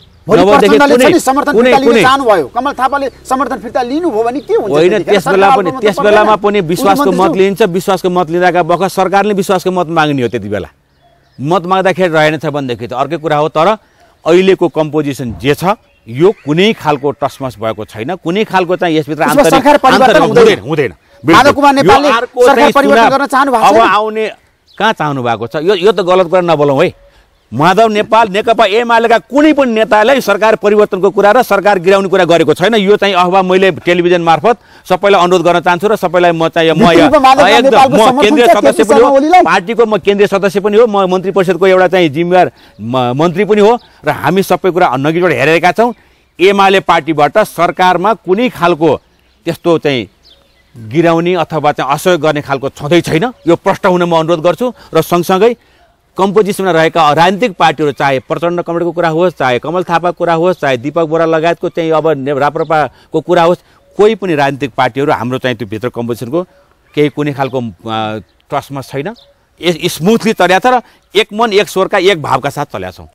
कमल थापाले समर्थन फिर्ता लिनुभयो भने के हुन्छ? होइन त्यस बेला पनि त्यस बेलामा पनि विश्वासको मत लिन्छ, विश्वासको मत लिँदाका बखत सरकारले विश्वासको मत माग्ने हो। त्यति बेला मत माग्दाखेरि रहेनछ भनेदेखि त अर्कै कुरा हो। तर अहिलेको कम्पोजिसन जे छ यो कुनै खालको टसमस भएको छैन, कुनै खालको चाहिँ यसभित्र आन्तरिक हुँदैन। अब आउने कहाँ चाहनु भएको छ? यो यो त गलत कुरा नबोलौँ है। माधव नेपाल नेकपा एमालेका कुनै पनि नेताले सरकार परिवर्तनको कुरा र सरकार गिराउने कुरा गरेको छैन। यो चाहिँ अफवाह मैले टेलिभिजन मार्फत सबैलाई अनुरोध गर्न चाहन्छु र सबैलाई म चाहिँ म एकदम म केन्द्रीय सदस्य पनि हो, पार्टीको म केन्द्रीय सदस्य पनि हो, म मन्त्री परिषदको एउटा चाहिँ जिम्मेवार मन्त्री पनि हो र हामी सबै कुरा नजिकबाट हेरेका छौँ। एमाले पार्टीबाट सरकारमा कुनै खालको त्यस्तो चाहिँ गिराउने अथवा चाहिँ असहयोग गर्ने खालको छँदै छैन। यो प्रष्ट हुन म अनुरोध गर्छु। र सँगसँगै कम्पोजिसनमा रहेका राजनीतिक पार्टीहरू, चाहे प्रचण्ड कमरेडको कुरा होस्, चाहे कमल थापाको कुरा होस्, चाहे दीपक बोरा लगायतको चाहिँ अब राप्रपाको कुरा होस्, कोही पनि राजनीतिक पार्टीहरू हाम्रो चाहिँ त्यो भित्र कम्पोजिसनको केही कुनै खालको टसमस छैन। स्मुथली चल्या छ र एक मन एक स्वरका एक भावका साथ चल्या छौँ।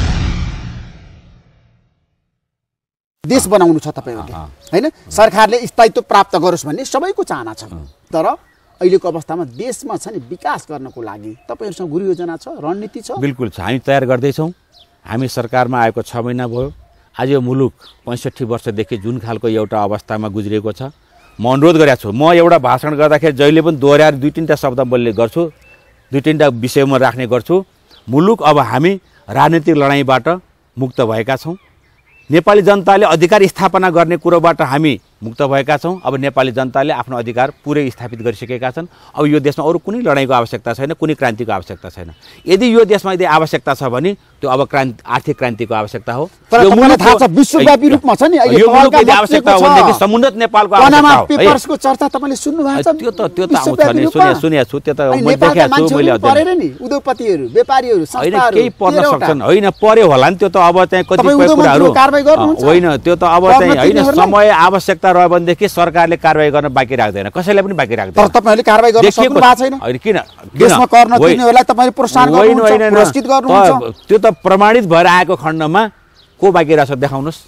देश बनाउनु छ तपाईँहरूले होइन, सरकारले स्थायित्व प्राप्त गरोस् भन्ने सबैको चाहना छ। तर अहिलेको अवस्थामा देशमा छ नि विकास गर्नको लागि तपाईँहरूसँग गुरु योजना छ, रणनीति छ? बिल्कुल छ, हामी तयार गर्दैछौँ। हामी सरकारमा आएको छ महिना भयो। आज यो मुलुक पैँसठी वर्षदेखि जुन खालको एउटा अवस्थामा गुज्रिएको छ, म अनुरोध गरेको छु। म एउटा भाषण गर्दाखेरि जहिले पनि दोहोऱ्याएर दुई तिनवटा शब्द बोल्ने गर्छु, दुई तिनवटा विषयमा राख्ने गर्छु। मुलुक अब हामी राजनीतिक लडाइँबाट मुक्त भएका छौँ। नेपाली जनताले अधिकार स्थापना गर्ने कुरोबाट हामी मुक्त भएका छौँ। अब नेपाली जनताले आफ्नो अधिकार पुरै स्थापित गरिसकेका छन्। अब यो देशमा अरू कुनै लडाइँको आवश्यकता छैन, कुनै क्रान्तिको आवश्यकता छैन। यदि यो देशमा यदि आवश्यकता छ भने त्यो अब क्रान्ति आर्थिक क्रान्तिको आवश्यकता हो। यो मुलुक थाहा छ विश्वव्यापी रूपमा छ नि यो मुलुकको यदि आवश्यकता हो भनेदेखि समुन्नत नेपालको आवश्यकता हो। पेपर्सको चर्चा तपाईँले सुन्नु भएको छ? त्यो त त्यो त आउँछ नि, सुने सुनेको छु, त्यो त म देखेको छु मैले। परेर नि उद्योगपतिहरू, व्यापारीहरू, संस्थाहरू केही पर्न सक्छन् होइन, पर्यो होला नि। त्यो त अब चाहिँ कतिपय कुराहरू होइन, त्यो त अब चाहिँ होइन समय आवश्यकता रह्यो भनेदेखि सरकारले कारबाही गर्न बाँकी राख्दैन, कसैलाई पनि बाँकी राख्दैन। तर तपाईँहरूले कारबाही गर्न सक्नु भएको छैन। होइन किन देशमा कर नतिर्नेहरूलाई तपाईँले प्रोत्साहन गर्नुहुन्छ, पुरस्कृत गर्नुहुन्छ। त्यो त प्रमाणित भएर आएको खण्डमा को बाँकी राख्छ देखाउनुहोस्।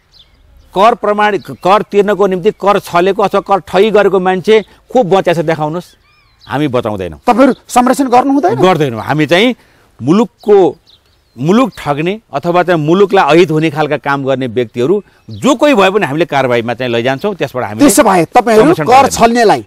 कर प्रमाणित कर तिर्नको निम्ति कर छलेको अथवा कर ठगी गरेको मान्छे को बचेछ देखाउनुहोस्। हामी बचाउँदैनौँ। तपाईँहरू संरक्षण गर्नु हुँदैन? गर्दैनौँ। हामी चाहिँ मुलुकको मुलुक ठग्ने अथवा चाहिँ मुलुकलाई अहित हुने खालका काम गर्ने व्यक्तिहरू जो कोही भए पनि हामीले कारबाहीमा चाहिँ लैजान्छौँ। त्यसबाट हामी त्यसो भए तपाईँहरू कर छल्नेलाई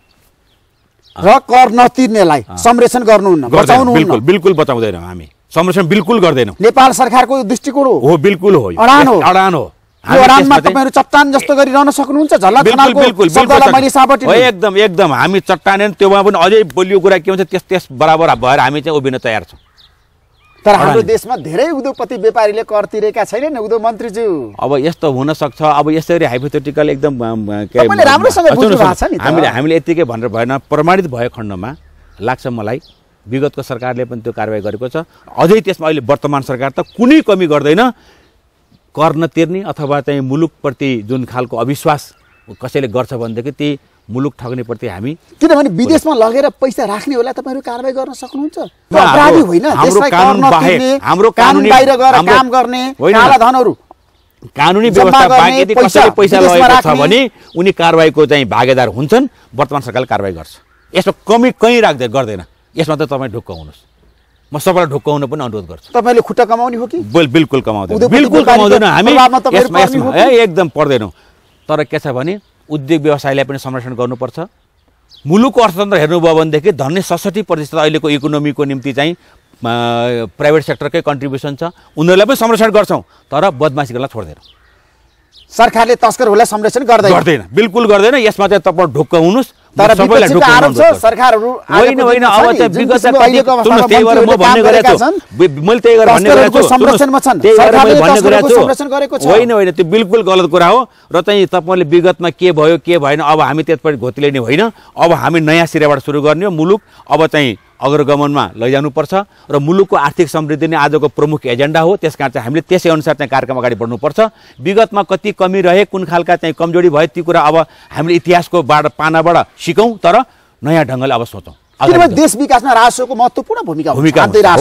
र कर नतिर्नेलाई संरक्षण गर्नुहुन्न, बचाउनुहुन्न? बिल्कुल बिल्कुल बचाउँदैनौँ, हामी संरक्षण बिल्कुल गर्दैनौँ। नेपाल सरकारको दृष्टिकोण हो? हो बिल्कुल हो, अडान हो, अडान हो। अडानमा तपाईँहरू चट्टान जस्तो गरिरहन सक्नुहुन्छ? झल्ला बिल्कुल एकदम एकदम हामी चट्टान, त्योमा पनि अझै बलियो कुरा के हुन्छ त्यस त्यस बराबर भएर हामी चाहिँ उभिन तयार छौँ। तर हाम्रो देशमा धेरै उद्योगपति व्यापारीले कर तिरेका छैनन् उद्योग मन्त्रीज्यू। अब यस्तो हुन सक्छ। अब यसरी हाइपोथेटिकल एकदम राम्रोसँग बुझ्नु भएको छ नि। हामीले हामीले यतिकै भनेर भएन, प्रमाणित भएको खण्डमा लाग्छ मलाई विगतको सरकारले पनि त्यो कारबाही गरेको छ। अझै त्यसमा अहिले वर्तमान सरकार त कुनै कमी गर्दैन। कर नतिर्ने अथवा चाहिँ मुलुकप्रति जुन खालको अविश्वास कसैले गर्छ भनेदेखि ती मुलुक ठग्नेप्रति हामी, किनभने विदेशमा लगेर पैसा राख्नेहरूलाई तपाईँहरू कारबाही गर्न सक्नुहुन्छ? अपराधी होइन, हाम्रो कानुन बाहेक हाम्रो कानुन बाहिर गएर काम गर्ने काला धनहरू कानुनी व्यवस्था बाहेक यदि कसैले पैसा लगेको छ भने उनी कारबाहीको चाहिँ भागीदार हुन्छन्। वर्तमान सरकारले कारबाही गर्छ। यसमा कमी कहीँ राख्दै गर्दैन। यसमा त तपाईँ ढुक्क हुनुहोस्। म सबैलाई ढोक्काउन पनि अनुरोध गर्छु। तपाईले खुट्टा कमाउने हो कि? बिल्कुल कमाउँदैन, बिल्कुल कमाउँदैन, हामी एकदम पर्दैनौँ। तर के छ भने उद्योग व्यवसायलाई पनि संरक्षण गर्नुपर्छ। मुलुकको अर्थतन्त्र हेर्नुभयो भनेदेखि धन्य सडसठी प्रतिशत अहिलेको इकोनोमीको निम्ति चाहिँ प्राइभेट सेक्टरकै कन्ट्रिब्युसन छ, उनीहरूलाई पनि संरक्षण गर्छौँ, तर बदमासी गर्न छोड्दैनौँ। सरकारले तस्करहरूलाई संरक्षण गर्दैन गर्दैन बिल्कुल गर्दैन। यसमा चाहिँ तपाईँ ढुक्क हुनुहोस्, तर सबैलाई ढुक्क हुनुहुन्छ। सरकारहरू होइन होइन अब चाहिँ विगतका सुन्नुहोस्, त्यही भएर म भन्ने गरेको छु, मैले त्यही गरेर भन्ने गरेको छु, संरक्षणमा छन्, त्यही भएर मैले भन्ने गरेको छु। संरक्षण गरेको छ। होइन होइन, त्यो बिल्कुल गलत कुरा हो। र चाहिँ तपाईँले विगतमा के भयो के भएन अब हामी त्यसपछि घोत्लिने होइन। अब हामी नयाँ सिरेबाट सुरु गर्ने हो। मुलुक अब चाहिँ अग्रगमनमा लैजानुपर्छ र मुलुकको आर्थिक समृद्धि नै आजको प्रमुख एजेन्डा हो। त्यसकारण चाहिँ हामीले त्यसै अनुसार चाहिँ कार्यक्रम अगाडि बढ्नुपर्छ। विगतमा कति कमी रहे, कुन खालका चाहिँ कमजोरी भयो, ती कुरा अब हामीले इतिहासको बाट पानाबाट सिकौँ, तर नयाँ ढङ्गले अब सोचौँ। किनभने देश विकासमा राजस्वको महत्त्वपूर्ण भूमिका हुन्छ।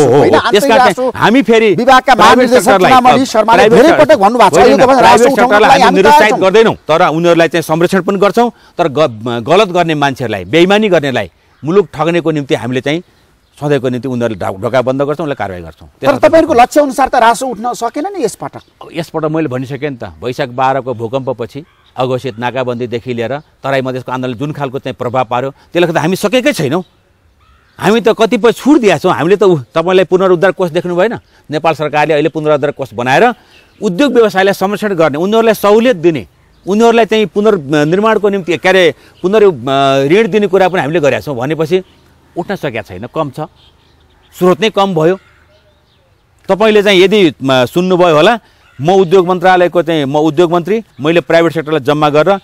हामी फेरि विभागका महानिर्देशक चुनामणि शर्माले धेरै पटक भन्नुभएको छ, यो तपाईँ राजस्व उठाउनलाई हामी निरुत्साहित गर्दैनौँ, तर उनीहरूलाई चाहिँ संरक्षण पनि गर्छौँ। तर गलत गर्ने मान्छेहरूलाई, बेइमानी गर्नेलाई, मुलुक ठग्नेको निम्ति हामीले चाहिँ सधैँको निम्ति उनीहरूले ढोका बन्द गर्छौँ, उनीहरूलाई कारवाही गर्छौँ। तर तपाईँहरूको लक्ष्य अनुसार त राजस्व उठ्न सकेन नि यसपटक। यसपटक मैले भनिसकेँ नि त, वैशाख बाह्रको भूकम्पपछि अघोषित नाकाबन्दीदेखि लिएर तराई मधेसको आन्दोलन जुन खालको चाहिँ प्रभाव पार्यो, त्यसले गर्दा हामी सकेकै छैनौँ। हामी त कतिपय छुट दिएका छौँ। हामीले त तपाईँलाई पुनरुद्धार कोष देख्नु भएन? नेपाल सरकारले अहिले पुनरुद्धार कोष बनाएर उद्योग व्यवसायलाई संरक्षण गर्ने, उनीहरूलाई सहुलियत दिने, उनीहरूलाई चाहिँ पुनर्निर्माणको निम्ति के अरे पुनर् ऋण दिने कुरा पनि हामीले गरेका छौँ। भनेपछि उठ्न सकेका छैन, कम छ, स्रोत नै कम भयो। तपाईँले चाहिँ यदि सुन्नुभयो होला, म उद्योग मन्त्रालयको चाहिँ म उद्योग मन्त्री, मैले प्राइभेट सेक्टरलाई जम्मा गरेर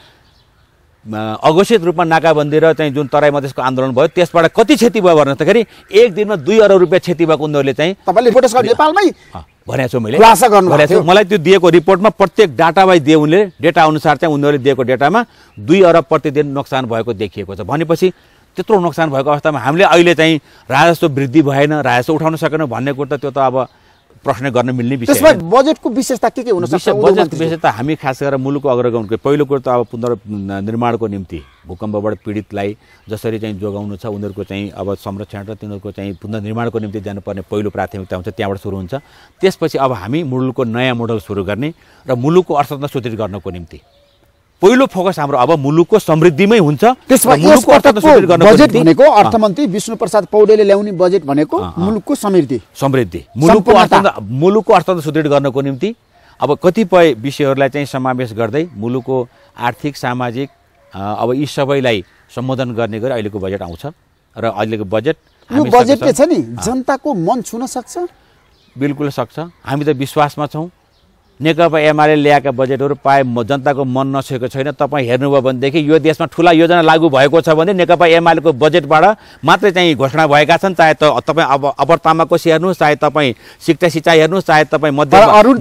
अघोषित रूपमा नाकाबन्दी र चाहिँ जुन तराई मधेसको आन्दोलन भयो त्यसबाट कति क्षति भयो भन्दाखेरि एक दिनमा दुई अरब रुपियाँ क्षति भएको उनीहरूले चाहिँ तपाईँले नेपालमै भनेको छु मैले। भनेको मलाई त्यो दिएको रिपोर्टमा प्रत्येक डाटा वाइज दिए उनले, डेटा अनुसार चाहिँ उनीहरूले दिएको डेटामा दुई अरब प्रतिदिन नोक्सान भएको देखिएको छ। भनेपछि त्यत्रो नोक्सान भएको अवस्थामा हामीले अहिले चाहिँ राजस्व वृद्धि भएन, राजस्व उठाउन सकेन भन्ने कुरो त त्यो त अब प्रश्न गर्न मिल्ने विषय त्यसमा बजेटको विशेषता के के हुन सक्छ? बजेट विशेषता हामी खास गरेर मुलुकको अग्रगमनको पहिलो कुरो त अब पुनर्निर्माणको निम्ति भूकम्पबाट पीडितलाई जसरी चाहिँ जोगाउनु छ, उनीहरूको चाहिँ अब संरक्षण र तिनीहरूको चाहिँ पुनर्निर्माणको निम्ति जानुपर्ने पहिलो प्राथमिकता हुन्छ, त्यहाँबाट सुरु हुन्छ। त्यसपछि अब हामी मुलुकको नयाँ मोडल सुरु गर्ने र मुलुकको अर्थतन्त्र सुदृढ गर्नको निम्ति पहिलो फोकस हाम्रो अब मुलुकको समृद्धिमै हुन्छ। त्यसमा बजेट भनेको अर्थमन्त्री विष्णु प्रसाद पौडेलले ल्याउने बजेट भनेको मुलुकको समृद्धि समृद्धि मुलुकको अर्थतन्त्र मुलुकको अर्थतन्त्र सुदृढ गर्नको निम्ति अब कतिपय विषयहरूलाई चाहिँ समावेश गर्दै मुलुकको आर्थिक सामाजिक अब यी सबैलाई सम्बोधन गर्ने गरी अहिलेको बजेट आउँछ। र अहिलेको बजेट यो बजेटले छ नि जनताको मन छुन सक्छ, बिल्कुल सक्छ। हामी त विश्वासमा छौँ। नेकपा एमाले ल्याएका बजेटहरू प्राय जनताको मन नछुएको छैन। तपाईँ हेर्नुभयो भनेदेखि यो देशमा ठुला योजना लागू भएको छ भने नेकपा एमालेको बजेटबाट मात्रै चाहिँ घोषणा भएका छन्। चाहे त तपाईँ अब अपर तामाकोसी हेर्नुहोस्, चाहे तपाईँ शिक्षा सिँचाइ हेर्नुहोस्, चाहे तपाईँ मध्य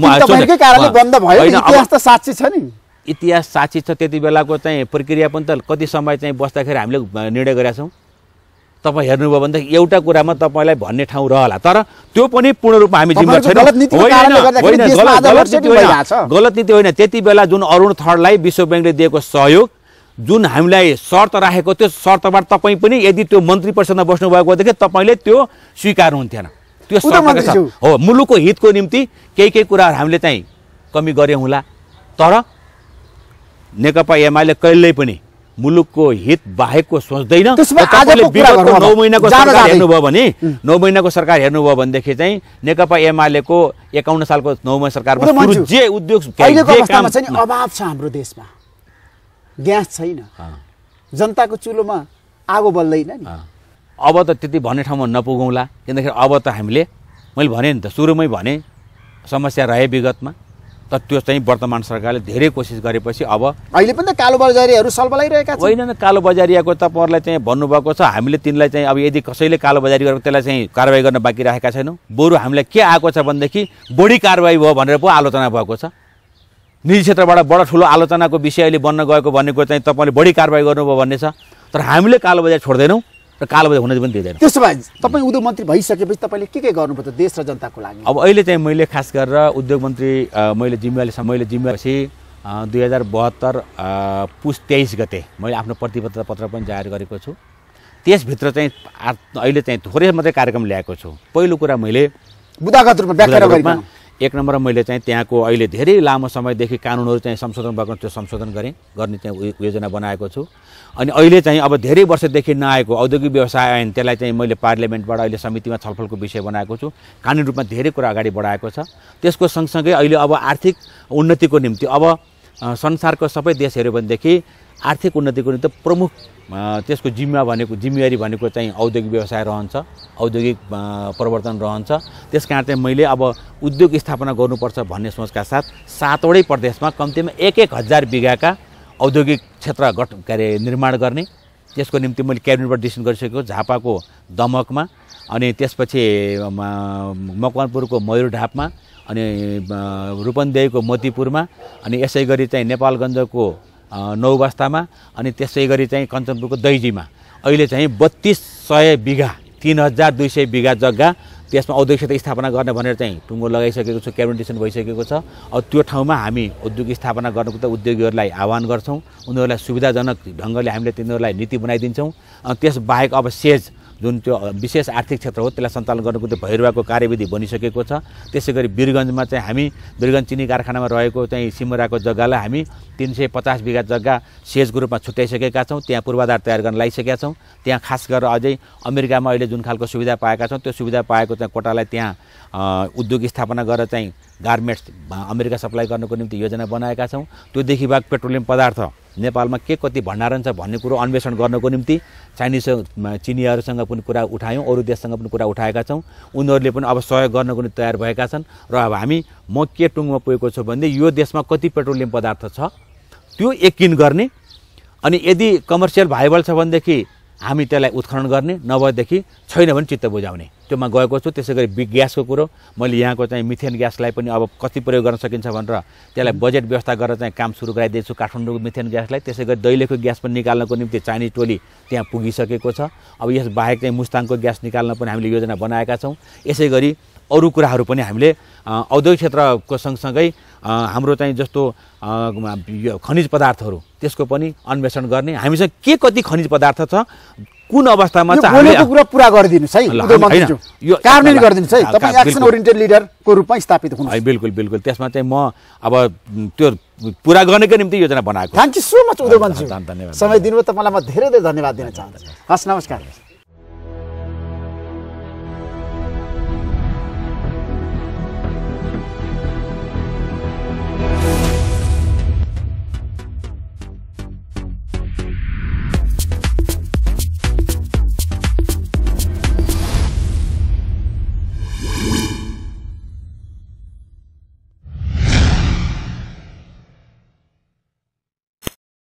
इतिहास साक्षी छ। त्यति बेलाको चाहिँ प्रक्रिया पनि त कति समय चाहिँ बस्दाखेरि हामीले निर्णय गरेका छौँ। तपाईँ हेर्नुभयो भनेदेखि एउटा कुरामा तपाईँलाई भन्ने ठाउँ रहला, तर त्यो पनि पूर्ण रूपमा हामी जिम्मेवार छैनौँ। गलत नीति होइन। त्यति बेला जुन अरुण थर्डलाई विश्व ब्याङ्कले दिएको सहयोग, जुन हामीलाई शर्त राखेको त्यो शर्तबाट तपाईँ पनि यदि त्यो मन्त्री परिषदमा बस्नुभएको देखि तपाईँले त्यो स्वीकार्नुहुन्थेन। त्यो शर्त हो। मुलुकको हितको निम्ति केही केही कुराहरू हामीले चाहिँ कमी गरे होला, तर नेकपा एमाले कहिल्यै पनि मुलुकको हित बाहेकको सोच्दैन। नौ महिनाको सरकार हेर्नुभयो भने नौ महिनाको सरकार हेर्नुभयो भनेदेखि चाहिँ नेकपा एमालेको एकाउन्न सालको नौ महिना सरकारमा जे उद्योग अभाव छ हाम्रो देशमा, ग्यास छैन, जनताको चुलोमा आगो बल्दैन नि। अब त त्यति भन्ने ठाउँमा नपुगौँला, किनकि अब त हामीले मैले भने नि त सुरुमै भने समस्या रहे विगतमा, तर त्यो चाहिँ वर्तमान सरकारले धेरै कोसिस गरेपछि अब अहिले पनि त कालो बजारीहरू सलबलाइरहेका छन्। होइन कालो बजारियाको तपाईँहरूलाई चाहिँ भन्नुभएको छ। हामीले तिनलाई चाहिँ अब यदि कसैले कालो बजारी गरेको त्यसलाई चाहिँ कारवाही गर्न बाँकी राखेका छैनौँ। बरु हामीलाई के आएको छ भनेदेखि बढी कारवाही भयो भनेर पो आलोचना भएको छ। निजी क्षेत्रबाट बडो ठुलो आलोचनाको विषय अहिले बन्न गएको भनेको चाहिँ तपाईँले बढी कारवाही गर्नुभयो भन्ने छ। तर हामीले कालो बजार छोड्दैनौँ र कालो बजार हुन पनि दिँदैन। त्यसो भए तपाईँ उद्योग मन्त्री भइसकेपछि तपाईँले के के गर्नुपर्छ देश र जनताको लागि? अब अहिले चाहिँ मैले खास गरेर उद्योग मन्त्री मैले जिम्मेवारी मैले जिम्मेवारी दुई हजार बहत्तर पुस तेइस गते मैले आफ्नो प्रतिबद्धता पत्र पनि जारी गरेको छु। त्यसभित्र चाहिँ अहिले चाहिँ थोरै मात्रै कार्यक्रम ल्याएको छु। पहिलो कुरा मैले बुदागत रूपमा व्याख्या गरिदिनु। एक नम्बर मैले चाहिँ त्यहाँको अहिले धेरै लामो समयदेखि कानुनहरू चाहिँ संशोधन भएको त्यो संशोधन गरेँ गर्ने चाहिँ योजना बनाएको छु। अनि अहिले चाहिँ अब धेरै वर्षदेखि नआएको औद्योगिक व्यवसाय ऐन त्यसलाई चाहिँ मैले पार्लियामेन्टबाट अहिले समितिमा छलफलको विषय बनाएको छु। कानुनी रूपमा धेरै कुरा अगाडि बढाएको छ। त्यसको सँगसँगै अहिले अब आर्थिक उन्नतिको निम्ति अब संसारको सबै देश हेऱ्यो भनेदेखि आर्थिक उन्नतिको निम्ति प्रमुख त्यसको जिम्मा भनेको जिम्मेवारी भनेको चाहिँ औद्योगिक व्यवसाय रहन्छ, औद्योगिक प्रवर्तन रहन्छ। त्यस कारण चाहिँ मैले अब उद्योग स्थापना गर्नुपर्छ भन्ने सोचका साथ सातवटै प्रदेशमा कम्तीमा एक एक हजार बिघाका औद्योगिक क्षेत्र गठ के अरे निर्माण गर्ने त्यसको निम्ति मैले क्याबिनेटबाट डिसिसन गरिसकेको। झापाको दमकमा, अनि त्यसपछि मकवानपुरको मयूरढापमा, अनि रूपन्देहीको मोतीपुरमा, अनि यसै गरी चाहिँ नेपालगञ्जको नौबस्तामा, अनि त्यसै गरी चाहिँ कञ्चनपुरको दैजीमा अहिले चाहिँ बत्तीस सय बिघा तीन हजार दुई सय बिघा जग्गा त्यसमा औद्योगिक क्षेत्र स्थापना गर्ने भनेर चाहिँ टुङ्गो लगाइसकेको छु। क्याबिनेट डिसिसन भइसकेको छ। अब त्यो ठाउँमा हामी उद्योग स्थापना गर्नुको त उद्योगीहरूलाई आह्वान गर्छौँ। उनीहरूलाई सुविधाजनक ढङ्गले हामीले तिनीहरूलाई नीति बनाइदिन्छौँ। त्यसबाहेक अब सेज जुन त्यो विशेष आर्थिक क्षेत्र हो त्यसलाई सञ्चालन गर्नुको त्यो भैरवाको कार्यविधि बनिसकेको छ। त्यसै गरी वीरगञ्जमा चाहिँ हामी वीरगञ्ज चिनी कारखानामा रहेको चाहिँ सिमराको जग्गालाई हामी तीन सय पचास बिघा जग्गा सेजको रूपमा छुट्याइसकेका छौँ। त्यहाँ पूर्वाधार तयार गर्न लगाइसकेका छौँ। त्यहाँ खास गरेर अझै अमेरिकामा अहिले जुन खालको सुविधा पाएका छौँ त्यो सुविधा पाएको चाहिँ कोटालाई त्यहाँ उद्योग स्थापना गरेर चाहिँ गार्मेन्ट्स अमेरिका सप्लाई गर्नको निम्ति योजना बनाएका छौँ। त्योदेखि बाहेक पेट्रोलियम पदार्थ नेपालमा के कति भण्डारण छ भन्ने कुरो अन्वेषण गर्नको निम्ति चाइनिज चिनियाहरूसँग पनि कुरा उठायौँ, अरू देशसँग पनि कुरा उठाएका छौँ। उनीहरूले पनि अब सहयोग गर्नको निम्ति तयार भएका छन्। र अब हामी म के टुङ्गोमा पुगेको छु भने यो देशमा कति पेट्रोलियम पदार्थ छ त्यो यकिन गर्ने, अनि यदि कमर्सियल भाइबल छ भनेदेखि हामी त्यसलाई उत्खनन गर्ने, नभएदेखि छैन भने चित्त बुझाउने त्योमा गएको छु। त्यसै गरी बिग ग्यासको कुरो मैले यहाँको चाहिँ मिथेन ग्यासलाई पनि अब कति प्रयोग गर्न सकिन्छ भनेर त्यसलाई बजेट व्यवस्था गरेर चाहिँ काम सुरु गराइदिएको छु काठमाडौँको मिथेन ग्यासलाई। त्यसै गरी दैलेखको ग्यास पनि निकाल्नको निम्ति चाइनिज टोली त्यहाँ पुगिसकेको छ। अब यस बाहेक चाहिँ मुस्ताङको ग्यास निकाल्न पनि हामीले योजना बनाएका छौँ। यसै गरी अरू कुराहरू पनि हामीले औद्योगिक क्षेत्रको सँगसँगै हाम्रो चाहिँ जस्तो खनिज पदार्थहरू त्यसको पनि अन्वेषण गर्ने, हामीसँग के कति खनिज पदार्थ छ कुन अवस्थामा छ हामीले कुरा पुरा गरिदिनुस् है, उद्योग मन्त्रीज्यू यो कार्यान्वयन गरिदिनुस् है। तपाईँ एक्सन ओरिएन्टेड लिडरको रूपमा स्थापित हुनुहुन्छ। बिल्कुल बिल्कुल त्यसमा चाहिँ म अब त्यो पुरा गर्नकै निम्ति योजना बनाएको। थ्याङ्क यू सो मच उद्योग मन्त्रीज्यू, समय दिनुभयो। तपाईँलाई म धेरै धेरै धन्यवाद दिन चाहन्छु। हस्, नमस्कार।